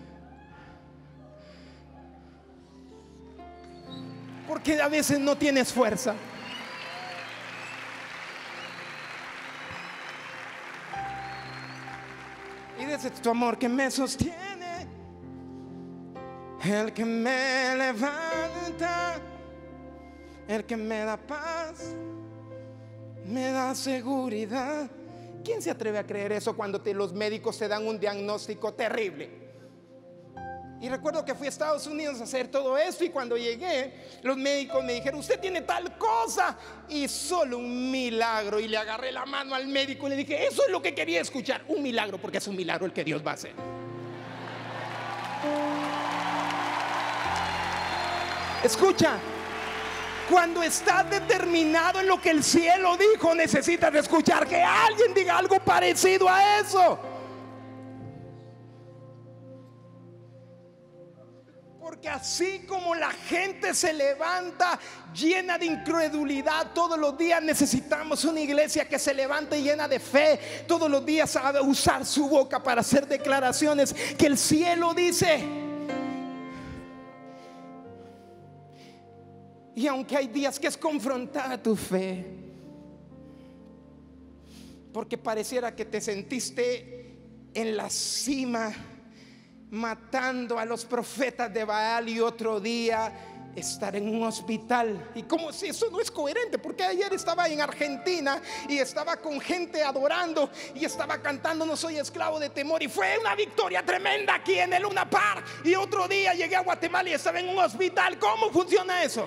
porque a veces no tienes fuerza. Ese es tu amor que me sostiene, el que me levanta, el que me da paz, me da seguridad. ¿Quién se atreve a creer eso cuando te, los médicos te dan un diagnóstico terrible? Y recuerdo que fui a Estados Unidos a hacer todo esto, y cuando llegué, los médicos me dijeron: usted tiene tal cosa, y solo un milagro. Y le agarré la mano al médico y le dije: eso es lo que quería escuchar, un milagro, porque es un milagro el que Dios va a hacer. Escucha, cuando estás determinado en lo que el cielo dijo, necesitas escuchar que alguien diga algo parecido a eso. Porque así como la gente se levanta llena de incredulidad todos los días, necesitamos una iglesia que se levante llena de fe todos los días, sabe usar su boca para hacer declaraciones que el cielo dice. Y aunque hay días que es confrontada tu fe, porque pareciera que te sentiste en la cima matando a los profetas de Baal, y otro día estar en un hospital. Y como si eso no es coherente, porque ayer estaba en Argentina y estaba con gente adorando y estaba cantando No soy esclavo de temor, y fue una victoria tremenda aquí en el Luna Park. Y otro día llegué a Guatemala y estaba en un hospital. ¿Cómo funciona eso?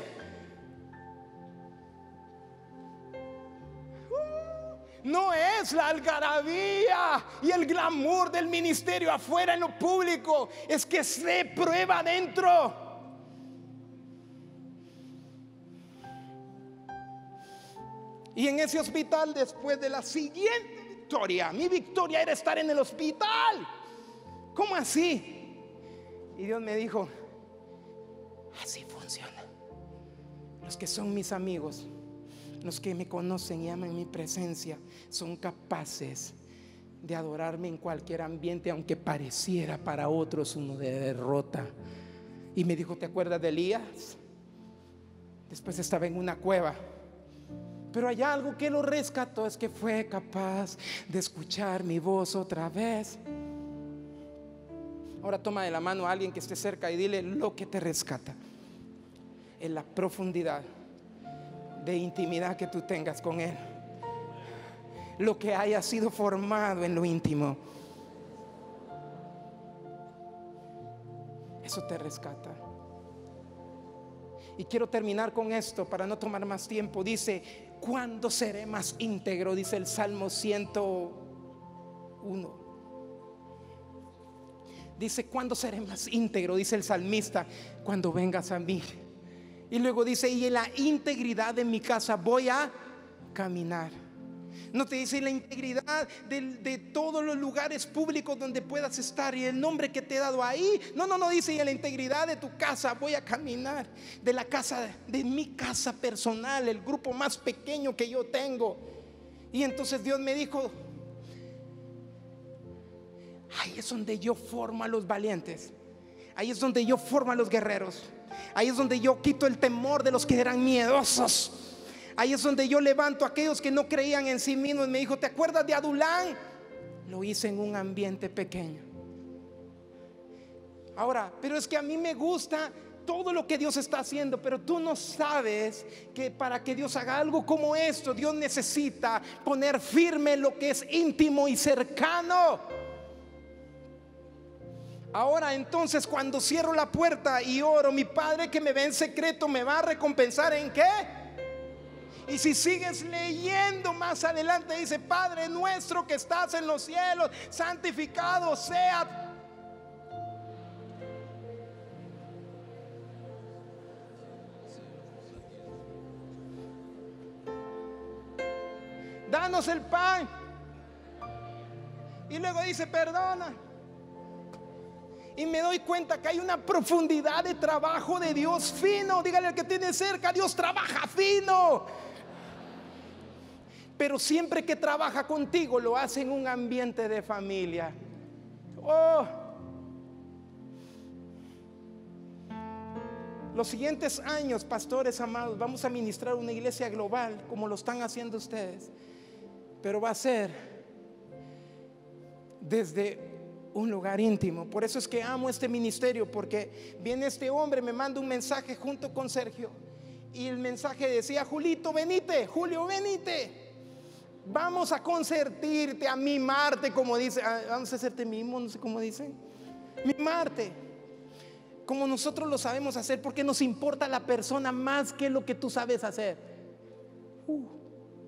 No es la algarabía y el glamour del ministerio afuera en lo público, es que se prueba adentro. Y en ese hospital, después de la siguiente victoria, mi victoria era estar en el hospital. ¿Cómo así? Y Dios me dijo: así funciona. Los que son mis amigos, los que me conocen y aman mi presencia, son capaces de adorarme en cualquier ambiente, aunque pareciera para otros uno de derrota. Y me dijo: ¿te acuerdas de Elías? Después estaba en una cueva, pero hay algo que lo rescató, es que fue capaz de escuchar mi voz otra vez. Ahora toma de la mano a alguien que esté cerca y dile: lo que te rescata en la profundidad de intimidad que tú tengas con Él, lo que haya sido formado en lo íntimo, eso te rescata. Y quiero terminar con esto para no tomar más tiempo. Dice: ¿cuándo seré más íntegro? Dice el Salmo ciento uno. Dice: ¿cuándo seré más íntegro? Dice el salmista: cuando vengas a mí. Y luego dice: y en la integridad de mi casa voy a caminar. No te dice la integridad de, de todos los lugares públicos donde puedas estar y el nombre que te he dado ahí. No, no, no dice: y en la integridad de tu casa voy a caminar. De la casa, de mi casa personal, el grupo más pequeño que yo tengo. Y entonces Dios me dijo: ahí es donde yo formo a los valientes. Ahí es donde yo formo a los guerreros. Ahí es donde yo quito el temor de los que eran miedosos. Ahí es donde yo levanto a aquellos que no creían en sí mismos. Me dijo: ¿te acuerdas de Adulán? Lo hice en un ambiente pequeño. Ahora, pero es que a mí me gusta todo lo que Dios está haciendo, pero tú no sabes que para que Dios haga algo como esto, Dios necesita poner firme lo que es íntimo y cercano. Ahora entonces, cuando cierro la puerta y oro, mi Padre que me ve en secreto me va a recompensar ¿en qué? Y si sigues leyendo más adelante, dice: Padre nuestro que estás en los cielos, santificado sea. Danos el pan. Y luego dice: perdona. Y me doy cuenta que hay una profundidad de trabajo de Dios fino. Dígale al que tiene cerca: Dios trabaja fino. Pero siempre que trabaja contigo, lo hace en un ambiente de familia. Oh, los siguientes años, pastores amados, vamos a ministrar una iglesia global como lo están haciendo ustedes. Pero va a ser desde un lugar íntimo. Por eso es que amo este ministerio, porque viene este hombre, me manda un mensaje junto con Sergio, y el mensaje decía: Julito, venite, Julio, venite, vamos a consentirte, a mimarte, como dice, a, vamos a hacerte mimo, no sé cómo dice, mimarte, como nosotros lo sabemos hacer, porque nos importa la persona más que lo que tú sabes hacer. uh.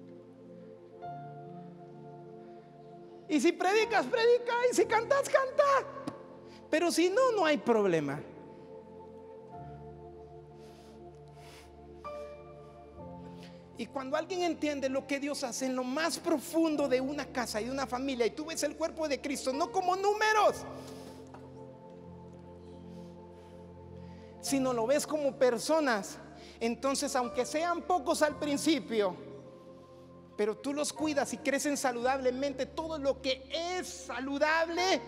Y si predicas, predica, y si cantas, canta, pero si no, no hay problema. Y cuando alguien entiende lo que Dios hace en lo más profundo de una casa y de una familia, y tú ves el cuerpo de Cristo no como números, sino lo ves como personas, entonces aunque sean pocos al principio, pero tú los cuidas y crecen saludablemente, todo lo que es saludable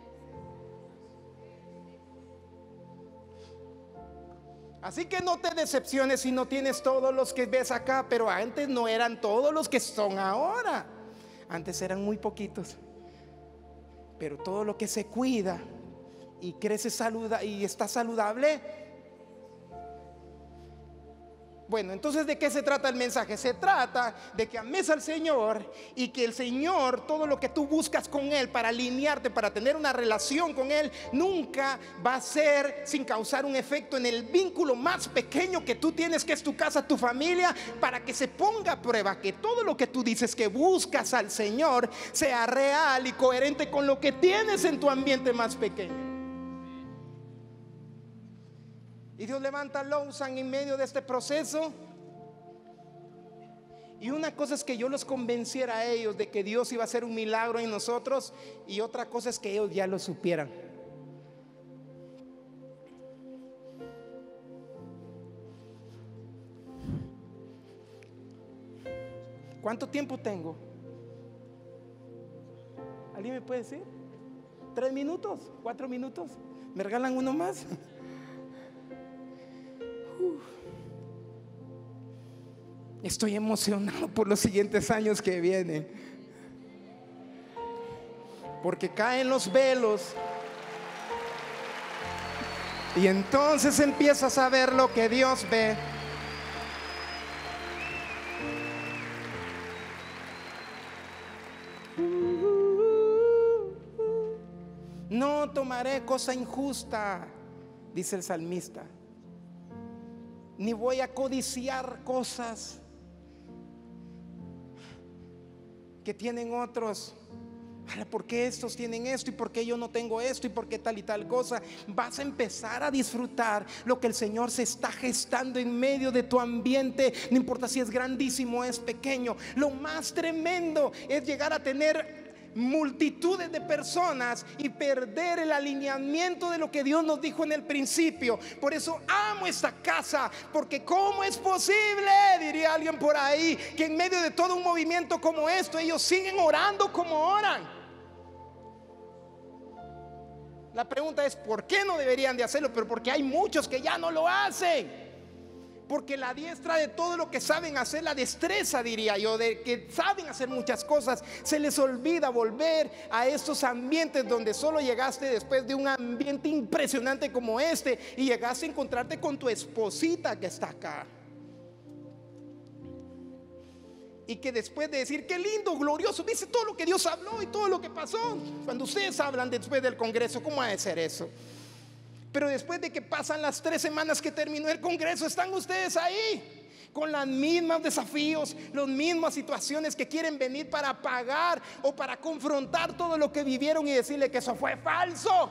así que no te decepciones si no tienes todos los que ves acá, pero antes no eran todos los que son ahora. Antes eran muy poquitos, pero todo lo que se cuida y crece saluda y está saludable. Bueno, entonces, ¿de qué se trata el mensaje? Se trata de que ames al Señor y que el Señor, todo lo que tú buscas con Él para alinearte, para tener una relación con Él, nunca va a ser sin causar un efecto en el vínculo más pequeño que tú tienes, que es tu casa, tu familia, para que se ponga a prueba, que todo lo que tú dices que buscas al Señor sea real y coherente con lo que tienes en tu ambiente más pequeño. Y Dios levanta a Lawson en medio de este proceso. Y una cosa es que yo los convenciera a ellos de que Dios iba a hacer un milagro en nosotros, y otra cosa es que ellos ya lo supieran. ¿Cuánto tiempo tengo? ¿Alguien me puede decir? ¿Tres minutos? ¿Cuatro minutos? ¿Me regalan uno más? Estoy emocionado por los siguientes años que vienen, porque caen los velos y entonces empiezas a ver lo que Dios ve. No tomaré cosa injusta, dice el salmista, ni voy a codiciar cosas que tienen otros. ¿Por qué estos tienen esto y por qué yo no tengo esto y por qué tal y tal cosa? Vas a empezar a disfrutar lo que el Señor se está gestando en medio de tu ambiente. No importa si es grandísimo o es pequeño. Lo más tremendo es llegar a tener multitudes de personas y perder el alineamiento de lo que Dios nos dijo en el principio. Por eso amo esta casa, porque ¿cómo es posible, diría alguien por ahí, que en medio de todo un movimiento como esto ellos siguen orando como oran? La pregunta es: ¿por qué no deberían de hacerlo? Pero porque hay muchos que ya no lo hacen. Porque la diestra de todo lo que saben hacer, la destreza, diría yo, de que saben hacer muchas cosas, se les olvida volver a estos ambientes donde solo llegaste después de un ambiente impresionante como este, y llegaste a encontrarte con tu esposita que está acá, y que después de decir qué lindo, glorioso, dice todo lo que Dios habló y todo lo que pasó. Cuando ustedes hablan después del congreso, ¿cómo ha de ser eso? Pero después de que pasan las tres semanas que terminó el congreso, están ustedes ahí con los mismos desafíos, las mismas situaciones, que quieren venir para apagar o para confrontar todo lo que vivieron y decirle que eso fue falso.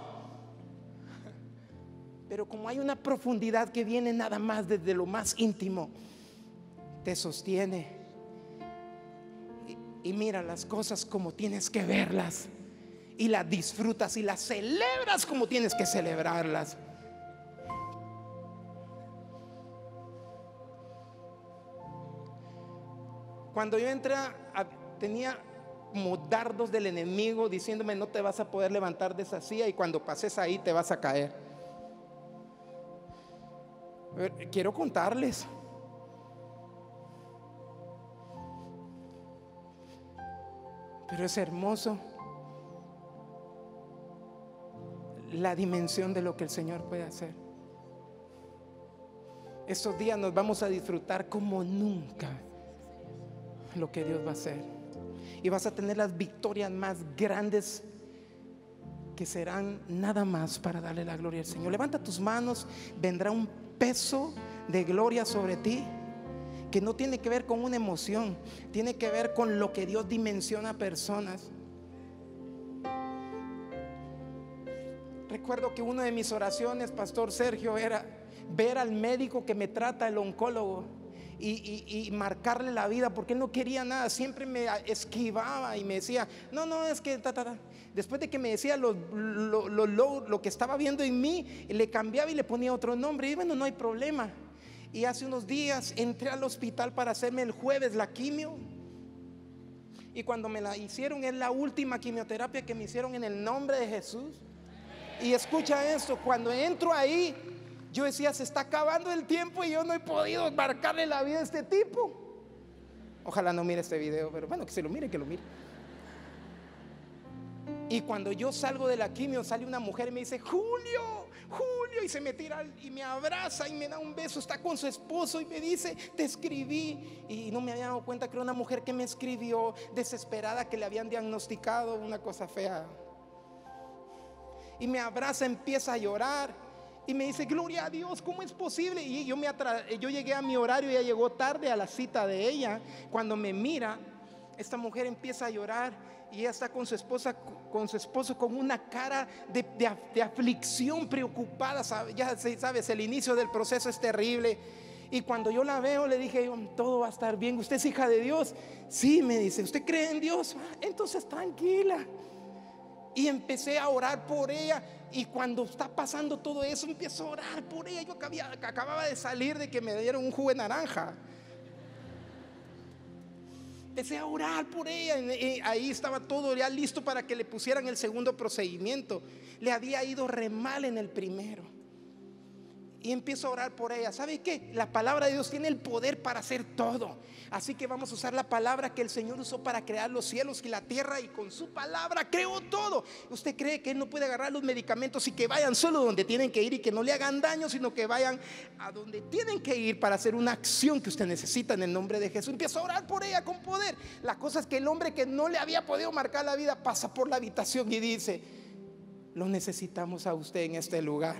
Pero como hay una profundidad que viene nada más desde lo más íntimo, te sostiene y, y mira las cosas como tienes que verlas, y las disfrutas y las celebras como tienes que celebrarlas. Cuando yo entré a, tenía como dardos del enemigo diciéndome: no te vas a poder levantar de esa silla, y cuando pases ahí te vas a caer. Quiero contarles, pero es hermoso la dimensión de lo que el Señor puede hacer. Estos días nos vamos a disfrutar como nunca lo que Dios va a hacer, y vas a tener las victorias más grandes que serán nada más para darle la gloria al Señor. Levanta tus manos, vendrá un peso de gloria sobre ti que no tiene que ver con una emoción, tiene que ver con lo que Dios dimensiona a personas. Recuerdo que una de mis oraciones, Pastor Sergio, era ver al médico que me trata, el oncólogo, y, y, y marcarle la vida, porque él no quería nada, siempre me esquivaba y me decía, no, no, es que ta, ta, ta. Después de que me decía lo, lo, lo, lo, lo que estaba viendo en mí, le cambiaba y le ponía otro nombre, y bueno, no hay problema. Y hace unos días entré al hospital para hacerme el jueves la quimio, y cuando me la hicieron, es la última quimioterapia que me hicieron en el nombre de Jesús. Y escucha esto, cuando entro ahí, yo decía, se está acabando el tiempo y yo no he podido marcarle la vida a este tipo. Ojalá no mire este video, pero bueno, que se lo mire, que lo mire. Y cuando yo salgo de la quimio, sale una mujer y me dice, Julio, Julio, y se me tira y me abraza y me da un beso, está con su esposo y me dice, te escribí. Y no me había dado cuenta que era una mujer que me escribió, desesperada, que le habían diagnosticado una cosa fea. Y me abraza, empieza a llorar y me dice, gloria a Dios, ¿cómo es posible? Y yo, me atra- yo llegué a mi horario, ella llegó tarde a la cita de ella. Cuando me mira, esta mujer empieza a llorar y ella está con su esposa, con su esposo, con una cara de, de, de aflicción, preocupada. Ya sabes, el inicio del proceso es terrible. Y cuando yo la veo, le dije, todo va a estar bien. ¿Usted es hija de Dios? Sí, me dice. ¿Usted cree en Dios? Entonces tranquila. Y empecé a orar por ella. Y cuando está pasando todo eso, empiezo a orar por ella. Yo acababa, acababa de salir de que me dieron un jugo de naranja. Empecé a orar por ella. Ahí estaba todo ya listo para que le pusieran el segundo procedimiento. Le había ido re mal en el primero. Y empiezo a orar por ella. ¿Sabe qué? La palabra de Dios tiene el poder para hacer todo. Así que vamos a usar la palabra que el Señor usó para crear los cielos y la tierra, y con su palabra creó todo. ¿Usted cree que Él no puede agarrar los medicamentos y que vayan solo donde tienen que ir y que no le hagan daño, sino que vayan a donde tienen que ir para hacer una acción que usted necesita en el nombre de Jesús? Empiezo a orar por ella con poder. La cosa es que el hombre que no le había podido marcar la vida pasa por la habitación y dice, lo necesitamos a usted en este lugar.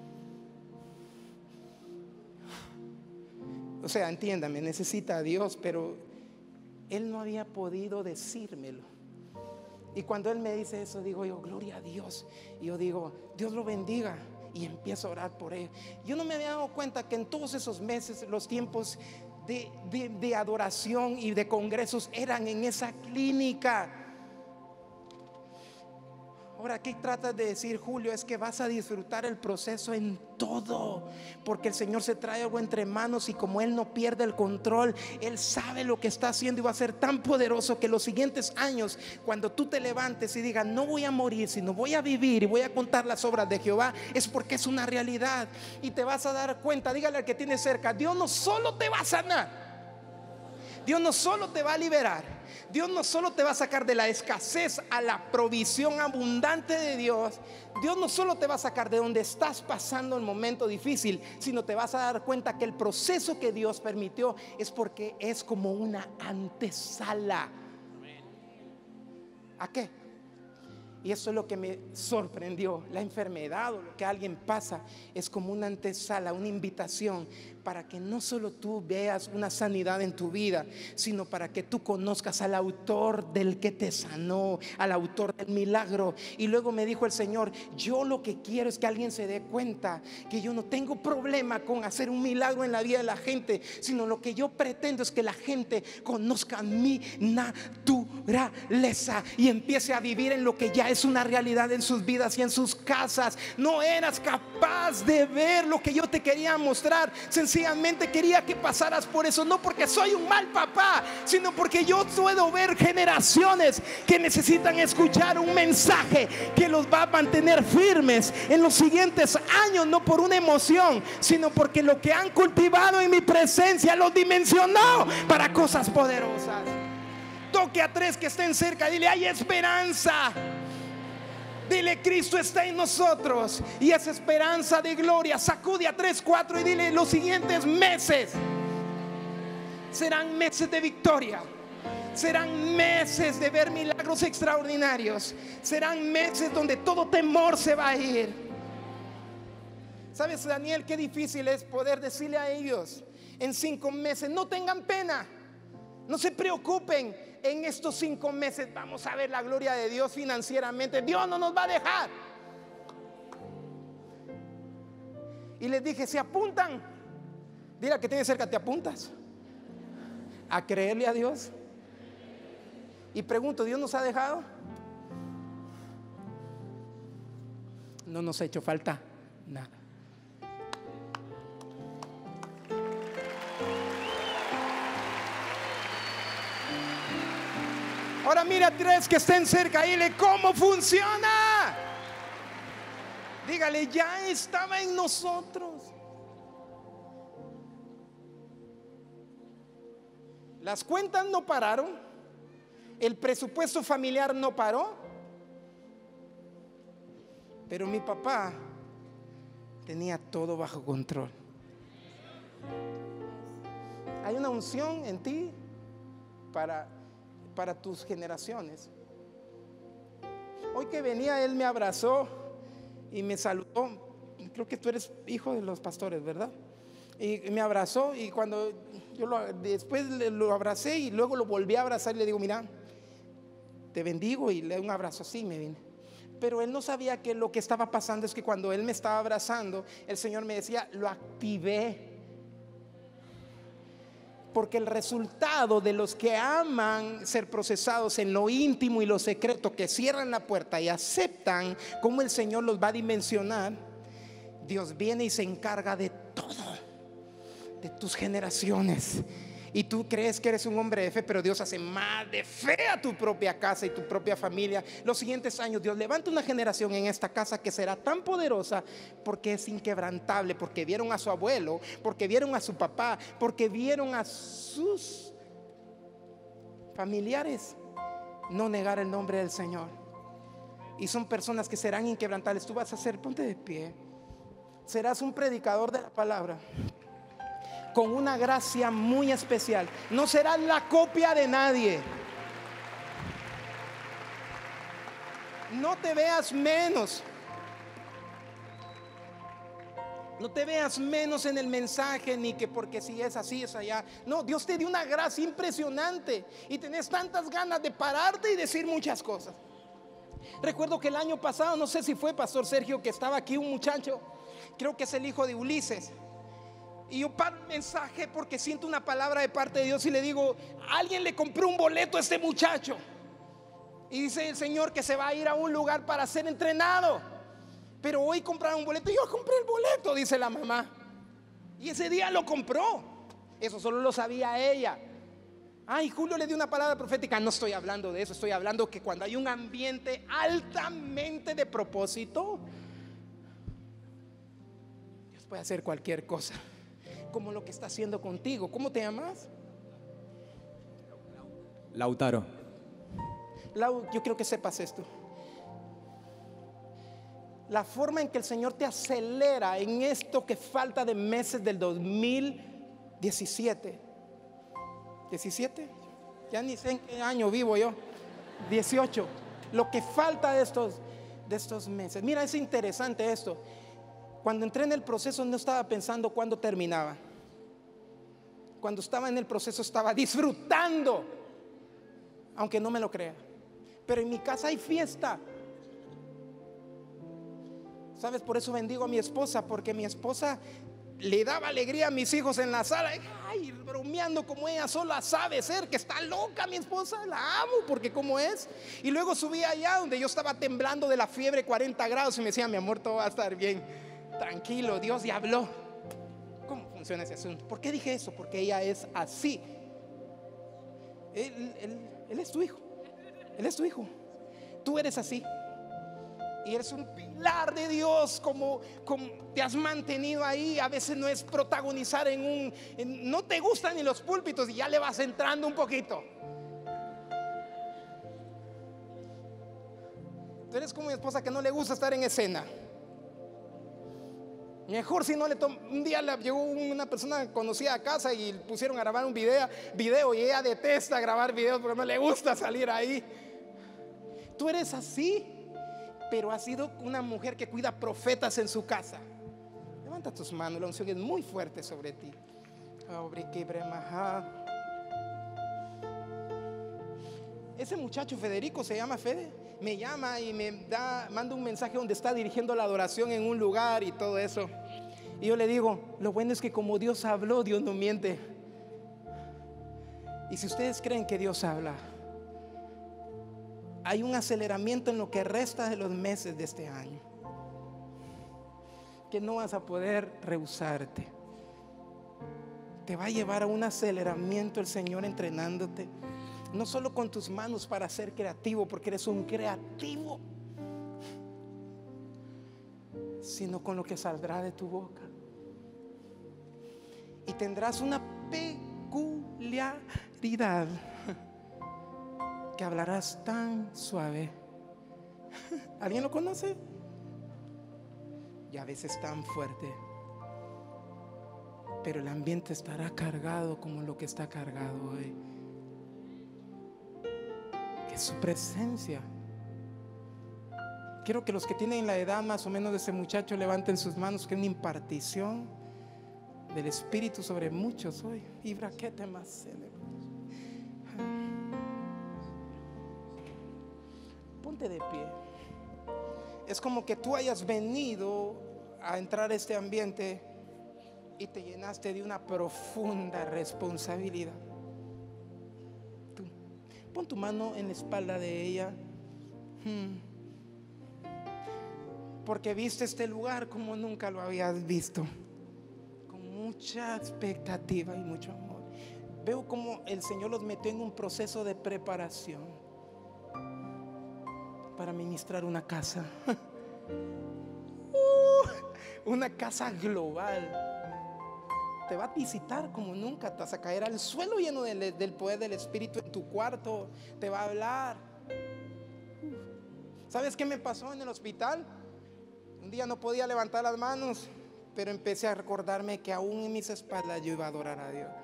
O sea, entiéndame, necesita a Dios, pero él no había podido decírmelo. Y cuando él me dice eso, digo yo, gloria a Dios. Y yo digo, Dios lo bendiga. Y empiezo a orar por él. Yo no me había dado cuenta que en todos esos meses, los tiempos de, de, de adoración y de congresos eran en esa clínica. Ahora, ¿qué tratas de decir, Julio? Es que vas a disfrutar el proceso en todo, porque el Señor se trae algo entre manos, y como Él no pierde el control, Él sabe lo que está haciendo, y va a ser tan poderoso que los siguientes años, cuando tú te levantes y digas, no voy a morir, sino voy a vivir y voy a contar las obras de Jehová, es porque es una realidad. Y te vas a dar cuenta, dígale al que tiene cerca, Dios no solo te va a sanar, Dios no solo te va a liberar, Dios no solo te va a sacar de la escasez a la provisión abundante de Dios. Dios no solo te va a sacar de donde estás pasando el momento difícil, sino te vas a dar cuenta que el proceso que Dios permitió es porque es como una antesala. ¿A qué? Y eso es lo que me sorprendió. La enfermedad o lo que alguien pasa es como una antesala, una invitación para que no solo tú veas una sanidad en tu vida, sino para que tú conozcas al autor del que te sanó, al autor del milagro. Y luego me dijo el Señor, yo lo que quiero es que alguien se dé cuenta que yo no tengo problema con hacer un milagro en la vida de la gente, sino lo que yo pretendo es que la gente conozca mi naturaleza y empiece a vivir en lo que ya es una realidad en sus vidas y en sus casas. No eras capaz de ver lo que yo te quería mostrar. Sencillamente quería que pasaras por eso, no porque soy un mal papá, sino porque yo puedo ver generaciones que necesitan escuchar un mensaje que los va a mantener firmes en los siguientes años, no por una emoción, sino porque lo que han cultivado en mi presencia los dimensionó para cosas poderosas. Toque a tres que estén cerca, dile, hay esperanza. Dile: Cristo está en nosotros y es esperanza de gloria. Sacude a tres, cuatro y dile: los siguientes meses serán meses de victoria. Serán meses de ver milagros extraordinarios. Serán meses donde todo temor se va a ir. ¿Sabes, Daniel, qué difícil es poder decirle a ellos en cinco meses: no tengan pena, no se preocupen? En estos cinco meses vamos a ver la gloria de Dios financieramente. Dios no nos va a dejar. Y les dije: ¿se apuntan? Dile al que tiene cerca: ¿te apuntas a creerle a Dios? Y pregunto: ¿Dios nos ha dejado? No nos ha hecho falta nada. Ahora mira a tres que estén cerca y dile: ¿cómo funciona? Dígale: ya estaba en nosotros. Las cuentas no pararon, el presupuesto familiar no paró, pero mi papá tenía todo bajo control. Hay una unción en ti para para tus generaciones. Hoy que venía, él me abrazó y me saludó. Creo que tú eres hijo de los pastores, ¿verdad? Y me abrazó, y cuando yo lo, después lo abracé y luego lo volví a abrazar y le digo: mira, te bendigo, y le doy un abrazo así, me vine. Pero él no sabía que lo que estaba pasando es que cuando él me estaba abrazando, el Señor me decía: lo activé. Porque el resultado de los que aman ser procesados en lo íntimo y lo secreto, que cierran la puerta y aceptan cómo el Señor los va a dimensionar, Dios viene y se encarga de todo, de tus generaciones. Y tú crees que eres un hombre de fe, pero Dios hace más de fe a tu propia casa y tu propia familia. Los siguientes años Dios levanta una generación en esta casa que será tan poderosa porque es inquebrantable, porque vieron a su abuelo, porque vieron a su papá, porque vieron a sus familiares no negar el nombre del Señor. Y son personas que serán inquebrantables. Tú vas a ser, ponte de pie, serás un predicador de la palabra con una gracia muy especial. No serás la copia de nadie. No te veas menos. No te veas menos en el mensaje, ni que porque si es así es allá. No, Dios te dio una gracia impresionante y tenés tantas ganas de pararte y decir muchas cosas. Recuerdo que el año pasado, no sé si fue Pastor Sergio, que estaba aquí un muchacho, creo que es el hijo de Ulises. Y yo paro el mensaje porque siento una palabra de parte de Dios y le digo: alguien le compró un boleto a este muchacho. Y dice el Señor que se va a ir a un lugar para ser entrenado. Pero hoy compraron un boleto. Yo compré el boleto, dice la mamá. Y ese día lo compró. Eso solo lo sabía ella. Ay, Julio le dio una palabra profética. No estoy hablando de eso. Estoy hablando que cuando hay un ambiente altamente de propósito, Dios puede hacer cualquier cosa, como lo que está haciendo contigo. ¿Cómo te llamas? Lautaro. Lau, yo quiero que sepas esto. La forma en que el Señor te acelera en esto que falta de meses del dos mil diecisiete. ¿diecisiete? Ya ni sé en qué año vivo yo. dieciocho. Lo que falta de estos, de estos meses. Mira, es interesante esto. Cuando entré en el proceso no estaba pensando cuándo terminaba. Cuando estaba en el proceso estaba disfrutando, aunque no me lo crea. Pero en mi casa hay fiesta. ¿Sabes? Por eso bendigo a mi esposa, porque mi esposa le daba alegría a mis hijos en la sala. Ay, bromeando como ella sola sabe ser, que está loca mi esposa. La amo porque como es. Y luego subí allá donde yo estaba temblando de la fiebre, cuarenta grados, y me decía: mi amor, todo va a estar bien. Tranquilo, Dios ya habló. ¿Cómo funciona ese asunto? ¿Por qué dije eso? Porque ella es así. Él, él, él es tu hijo. Él es tu hijo. Tú eres así. Y eres un pilar de Dios, como, como te has mantenido ahí. A veces no es protagonizar en un en, no te gustan ni los púlpitos y ya le vas entrando un poquito. Tú eres como mi esposa que no le gusta estar en escena. Mejor si no le toma. Un día le llegó una persona conocida a casa y pusieron a grabar un video, video y ella detesta grabar videos porque no le gusta salir ahí. Tú eres así, pero has sido una mujer que cuida profetas en su casa. Levanta tus manos, la unción es muy fuerte sobre ti. Ese muchacho Federico, se llama Fede, me llama y me da, manda un mensaje donde está dirigiendo la adoración en un lugar y todo eso. Y yo le digo, lo bueno es que como Dios habló, Dios no miente. Y si ustedes creen que Dios habla, hay un aceleramiento en lo que resta de los meses de este año, que no vas a poder rehusarte. Te va a llevar a un aceleramiento el Señor entrenándote, no solo con tus manos para ser creativo, porque eres un creativo, sino con lo que saldrá de tu boca. Y tendrás una peculiaridad, que hablarás tan suave. ¿Alguien lo conoce? Y a veces tan fuerte, pero el ambiente estará cargado como lo que está cargado hoy, que es su presencia. Quiero que los que tienen la edad más o menos de ese muchacho levanten sus manos, que es una impartición del Espíritu sobre muchos hoy. Ponte de pie. Es como que tú hayas venido a entrar a este ambiente y te llenaste de una profunda responsabilidad. Tú, pon tu mano en la espalda de ella, porque viste este lugar como nunca lo habías visto, con mucha expectativa y mucho amor. Veo como el Señor los metió en un proceso de preparación para ministrar una casa. uh, una casa global. Te va a visitar como nunca. Te vas a caer al suelo lleno del, del poder del Espíritu en tu cuarto. Te va a hablar. ¿Sabes qué me pasó en el hospital? Un día no podía levantar las manos, pero empecé a recordarme que aún en mis espaldas yo iba a adorar a Dios.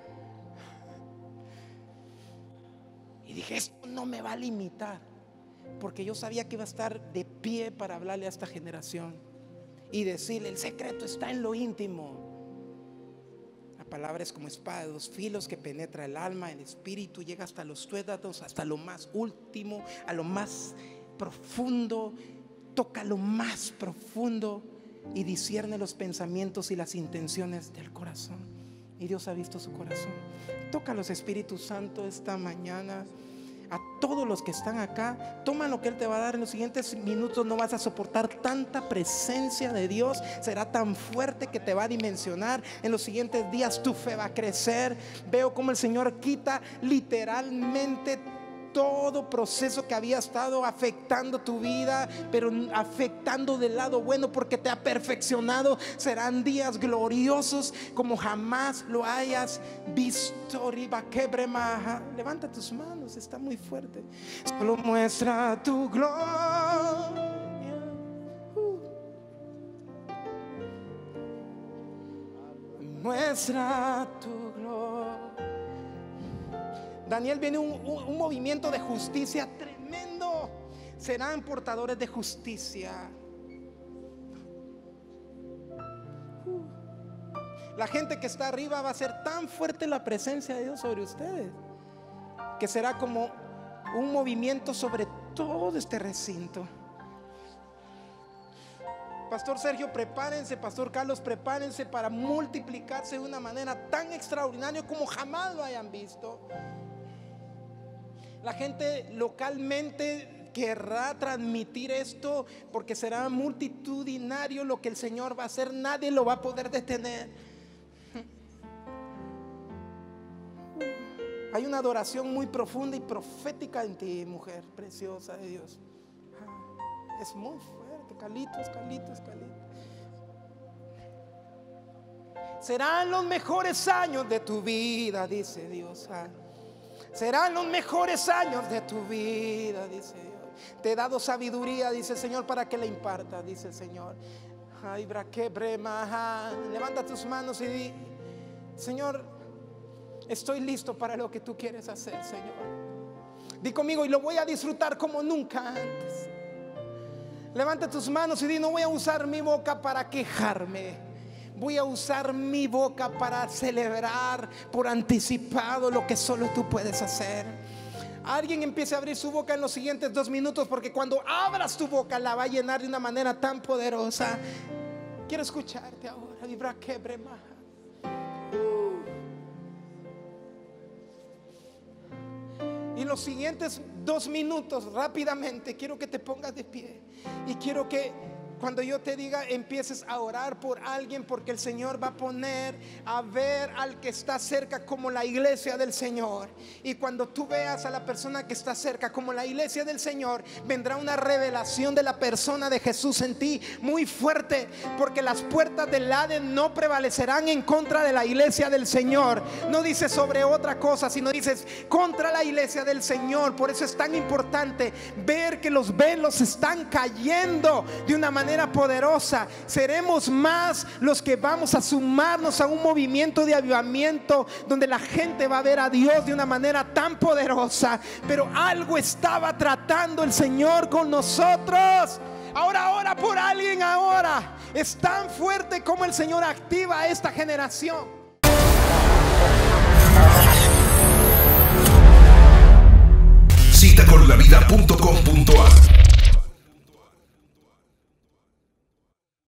Y dije, esto no me va a limitar, porque yo sabía que iba a estar de pie para hablarle a esta generación y decirle, el secreto está en lo íntimo. La palabra es como espada de dos filos que penetra el alma, el espíritu, llega hasta los tuétanos, hasta lo más último, a lo más profundo, toca lo más profundo y discierne los pensamientos y las intenciones del corazón. Y Dios ha visto su corazón. Toca a los Espíritus Santos esta mañana. A todos los que están acá, toma lo que Él te va a dar en los siguientes minutos. No vas a soportar tanta presencia de Dios. Será tan fuerte que te va a dimensionar. En los siguientes días tu fe va a crecer. Veo como el Señor quita literalmente todo proceso que había estado afectando tu vida, pero afectando del lado bueno, porque te ha perfeccionado. Serán días gloriosos como jamás lo hayas visto. Levanta tus manos, está muy fuerte. Solo muestra tu gloria. Muestra tu gloria. Daniel, viene un, un, un movimiento de justicia tremendo. Serán portadores de justicia. La gente que está arriba va a ser tan fuerte la presencia de Dios sobre ustedes, que será como un movimiento sobre todo este recinto. Pastor Sergio, prepárense. Pastor Carlos, prepárense para multiplicarse de una manera tan extraordinaria como jamás lo hayan visto. La gente localmente querrá transmitir esto, porque será multitudinario lo que el Señor va a hacer. Nadie lo va a poder detener. Hay una adoración muy profunda y profética en ti, mujer preciosa de Dios. Es muy fuerte. Calitos, calitos, calitos. Serán los mejores años de tu vida, dice Dios. Serán los mejores años de tu vida, dice Dios. Te he dado sabiduría, dice el Señor, para que la imparta, dice el Señor. Ay, braque, brema, ajá. Levanta tus manos y di: Señor, estoy listo para lo que tú quieres hacer, Señor. Di conmigo: y lo voy a disfrutar como nunca antes. Levanta tus manos y di: no voy a usar mi boca para quejarme, voy a usar mi boca para celebrar por anticipado lo que solo tú puedes hacer. Alguien empiece a abrir su boca en los siguientes dos minutos, porque cuando abras tu boca la va a llenar de una manera tan poderosa. Quiero escucharte ahora. Vibra que brema. Y en los siguientes dos minutos, rápidamente, quiero que te pongas de pie. Y quiero que cuando yo te diga, empieces a orar por alguien, porque el Señor va a poner a ver al que está cerca como la iglesia del Señor. Y cuando tú veas a la persona que está cerca como la iglesia del Señor, vendrá una revelación de la persona de Jesús en ti muy fuerte, porque las puertas del Hades no prevalecerán en contra de la iglesia del Señor. No dices sobre otra cosa, sino dices contra la iglesia del Señor. Por eso es tan importante ver que los velos están cayendo de una manera poderosa. Seremos más los que vamos a sumarnos a un movimiento de avivamiento donde la gente va a ver a Dios de una manera tan poderosa. Pero algo estaba tratando el Señor con nosotros. Ahora ora por alguien. Ahora es tan fuerte como el Señor activa a esta generación. Cita con la vida punto com punto a